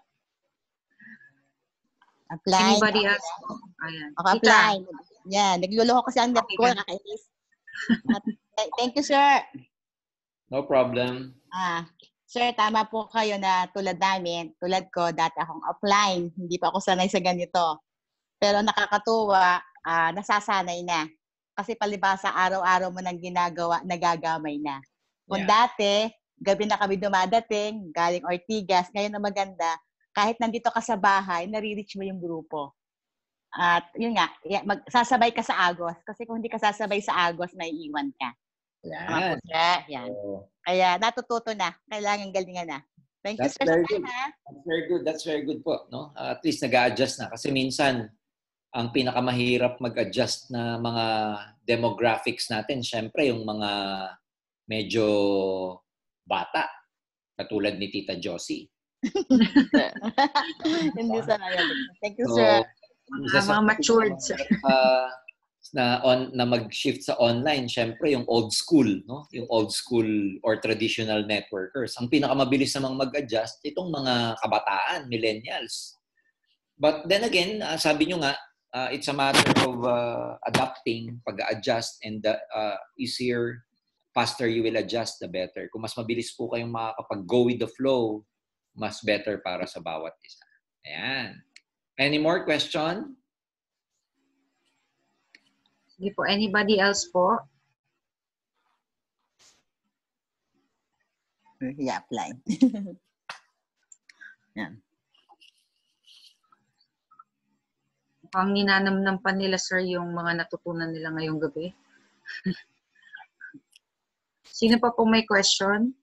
Apply. Anybody else? Ayan. Apply. Yan. Nagluloko kasi ang net ko. Nakainis. Thank you, sir. No problem. Sir, tama po kayo na tulad namin, tulad ko, dati akong offline. Hindi pa ako sanay sa ganito. Pero nakakatuwa, nasasanay na. Kasi palibasa, araw-araw mo nang ginagawa, nagagamay na. Kung dati, gabi na kami dumadating, galing Ortigas, ngayon na maganda, kahit nandito ka sa bahay, nare-reach mo yung grupo. At yun nga, sasabay ka sa Agos. Kasi kung hindi ka sasabay sa Agos, naiiwan ka. Yan. Yan. Kaya natututo na. Kailangan galingan na. Thank you, sir. That's very good. That's very good po. No? At least nag-a-adjust na. Kasi minsan, ang pinakamahirap mag-adjust na mga demographics natin, syempre yung mga medyo bata. Katulad ni Tita Josie. Hindi sana. Thank you, sir. Mga matured, sir. Na mag-shift sa online, syempre yung old school, no? Yung old school or traditional networkers. Ang pinakamabilis namang mag-adjust itong mga kabataan, millennials. But then again, sabi nyo nga, it's a matter of adapting, pag-adjust, and the easier, faster you will adjust, the better. Kung mas mabilis po kayong makakapag-go with the flow, mas better para sa bawat isa. Ayan. Any more question? Sige po. Anybody else po? I-apply. Yan. Ang ninanamnam pa nila, sir, yung mga natutunan nila ngayong gabi. Sino pa po may question?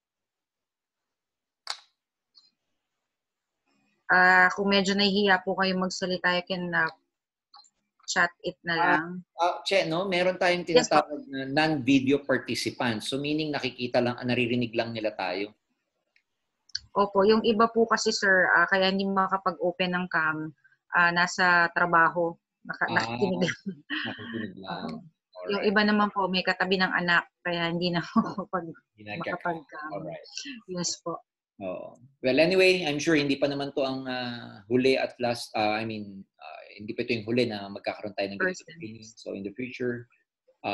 Kung medyo nahihiya po kayo magsalita, you can chat it na lang. Che, no? Meron tayong tinatawag na non-video participants. So meaning nakikita lang, naririnig lang nila tayo. Opo, yung iba po kasi, sir, kaya hindi makapag-open ng cam, nasa trabaho, nakikinig lang. Nakikinig lang. Yung iba naman po, may katabi ng anak, kaya hindi na makapag-cam. Yes po. Oh. Well, anyway, I'm sure hindi pa naman to ang huli at last. Hindi pa ito yung huli na magkakaroon tayo ng ganito training. So in the future,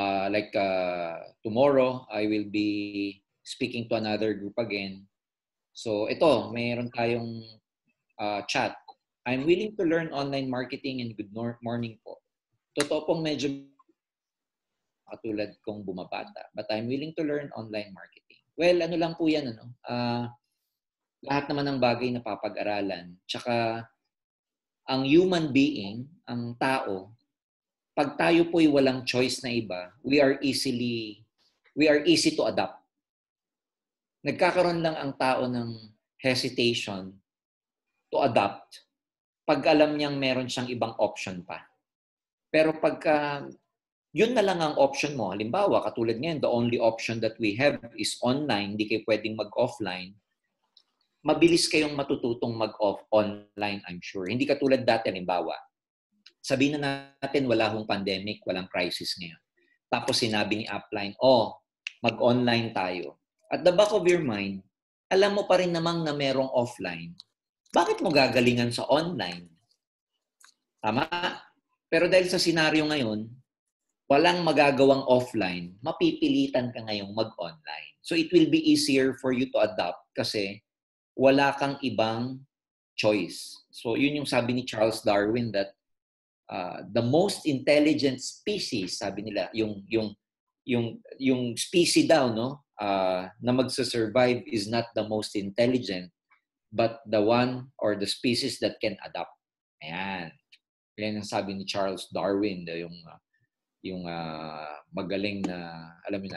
tomorrow, I will be speaking to another group again So ito, mayroon tayong chat. I'm willing to learn online marketing and good morning po. Totoo pong medyo katulad kong bumabata. But I'm willing to learn online marketing. Well, ano lang po yan, ano? Lahat naman ng bagay na papag-aralan. Tsaka, ang human being, ang tao, pag tayo po'y walang choice na iba, we are easy to adapt. Nagkakaroon lang ang tao ng hesitation to adapt pag alam niyang meron siyang ibang option pa. Pero pagka yun na lang ang option mo. Halimbawa, katulad ngayon, the only option that we have is online. Hindi kayo pwedeng mag-offline. Mabilis kayong matututong mag-online, I'm sure. Hindi katulad dati, halimbawa. Sabihin na natin, wala hong pandemic, walang crisis ngayon. Tapos sinabi ni Upline, mag-online tayo. At the back of your mind, alam mo pa rin namang na merong offline. Bakit mo gagalingan sa online? Tama? Pero dahil sa senaryo ngayon, walang magagawang offline, mapipilitan ka ngayong mag-online. So it will be easier for you to adapt kasi wala kang ibang choice. So yun yung sabi ni Charles Darwin that the most intelligent species, sabi nila, yung species daw, no, na magsa-survive is not the most intelligent, but the one or the species that can adapt. Ayan. Yan ang sabi ni Charles Darwin, yung magaling na, alam mo na.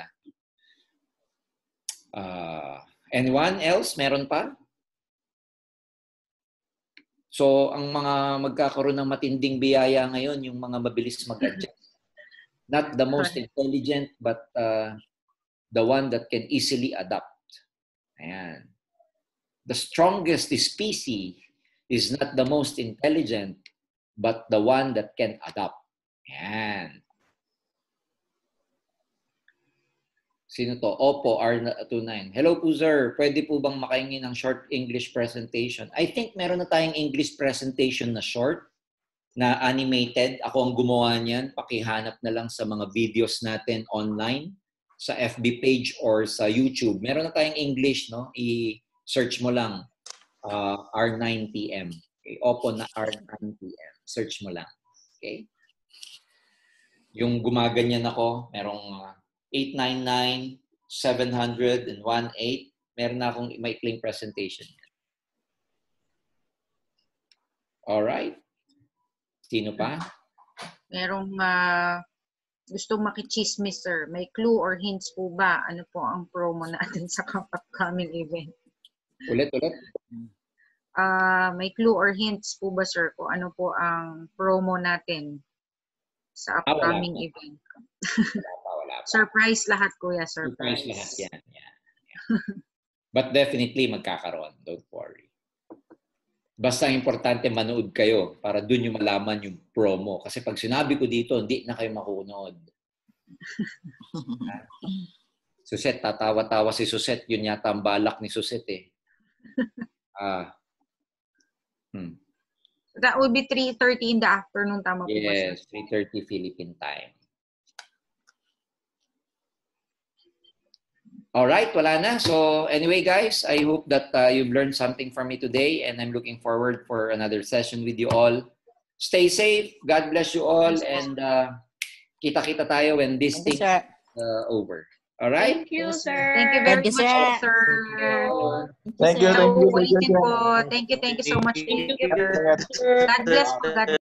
Anyone else? Meron pa? So, ang mga magkakaroon ng matinding biyaya ngayon, yung mga mabilis mag-adjust. Not the most intelligent, but the one that can easily adapt. Ayan. The strongest species is not the most intelligent, but the one that can adapt. Ayan. Sino to? Oppo R29. Hello po sir, pwede po bang makahingi ng short English presentation? I think meron na tayong English presentation na short, na animated. Ako ang gumawa niyan. Pakihanap na lang sa mga videos natin online, sa FB page or sa YouTube. Meron na tayong English, no? I-search mo lang R9PM. Okay? Oppo na R9PM. Search mo lang. Okay? Yung gumaganyan ako, merong 899, 700, and 18. Meron na akong maikling presentation. Alright. Sino pa? Merong gustong makichismis, sir. May clue or hints po ba? Ano po ang promo natin sa upcoming event? Ulit. May clue or hints po ba, sir? Kung ano po ang promo natin sa upcoming event? Wala pa. Surprise lahat, kuya. Surprise lahat yan. Yeah. But definitely magkakaroon. Don't worry. Basta importante manood kayo para dun yung malaman yung promo. Kasi pag sinabi ko dito, hindi na kayo makunood. Suset, tatawa-tawa si Suset. Yun yata ang balak ni Suset eh. That would be 3:30 in the afternoon. Tama po ba, sir? Yes, 3:30 Philippine time. Alright, wala na. So anyway guys, I hope that you've learned something from me today and I'm looking forward for another session with you all. Stay safe. God bless you all and kita-kita tayo when this thing is over. Alright? Thank you, sir. Thank you very much, sir. Thank you. Thank you so much. Thank you so much. God bless po. God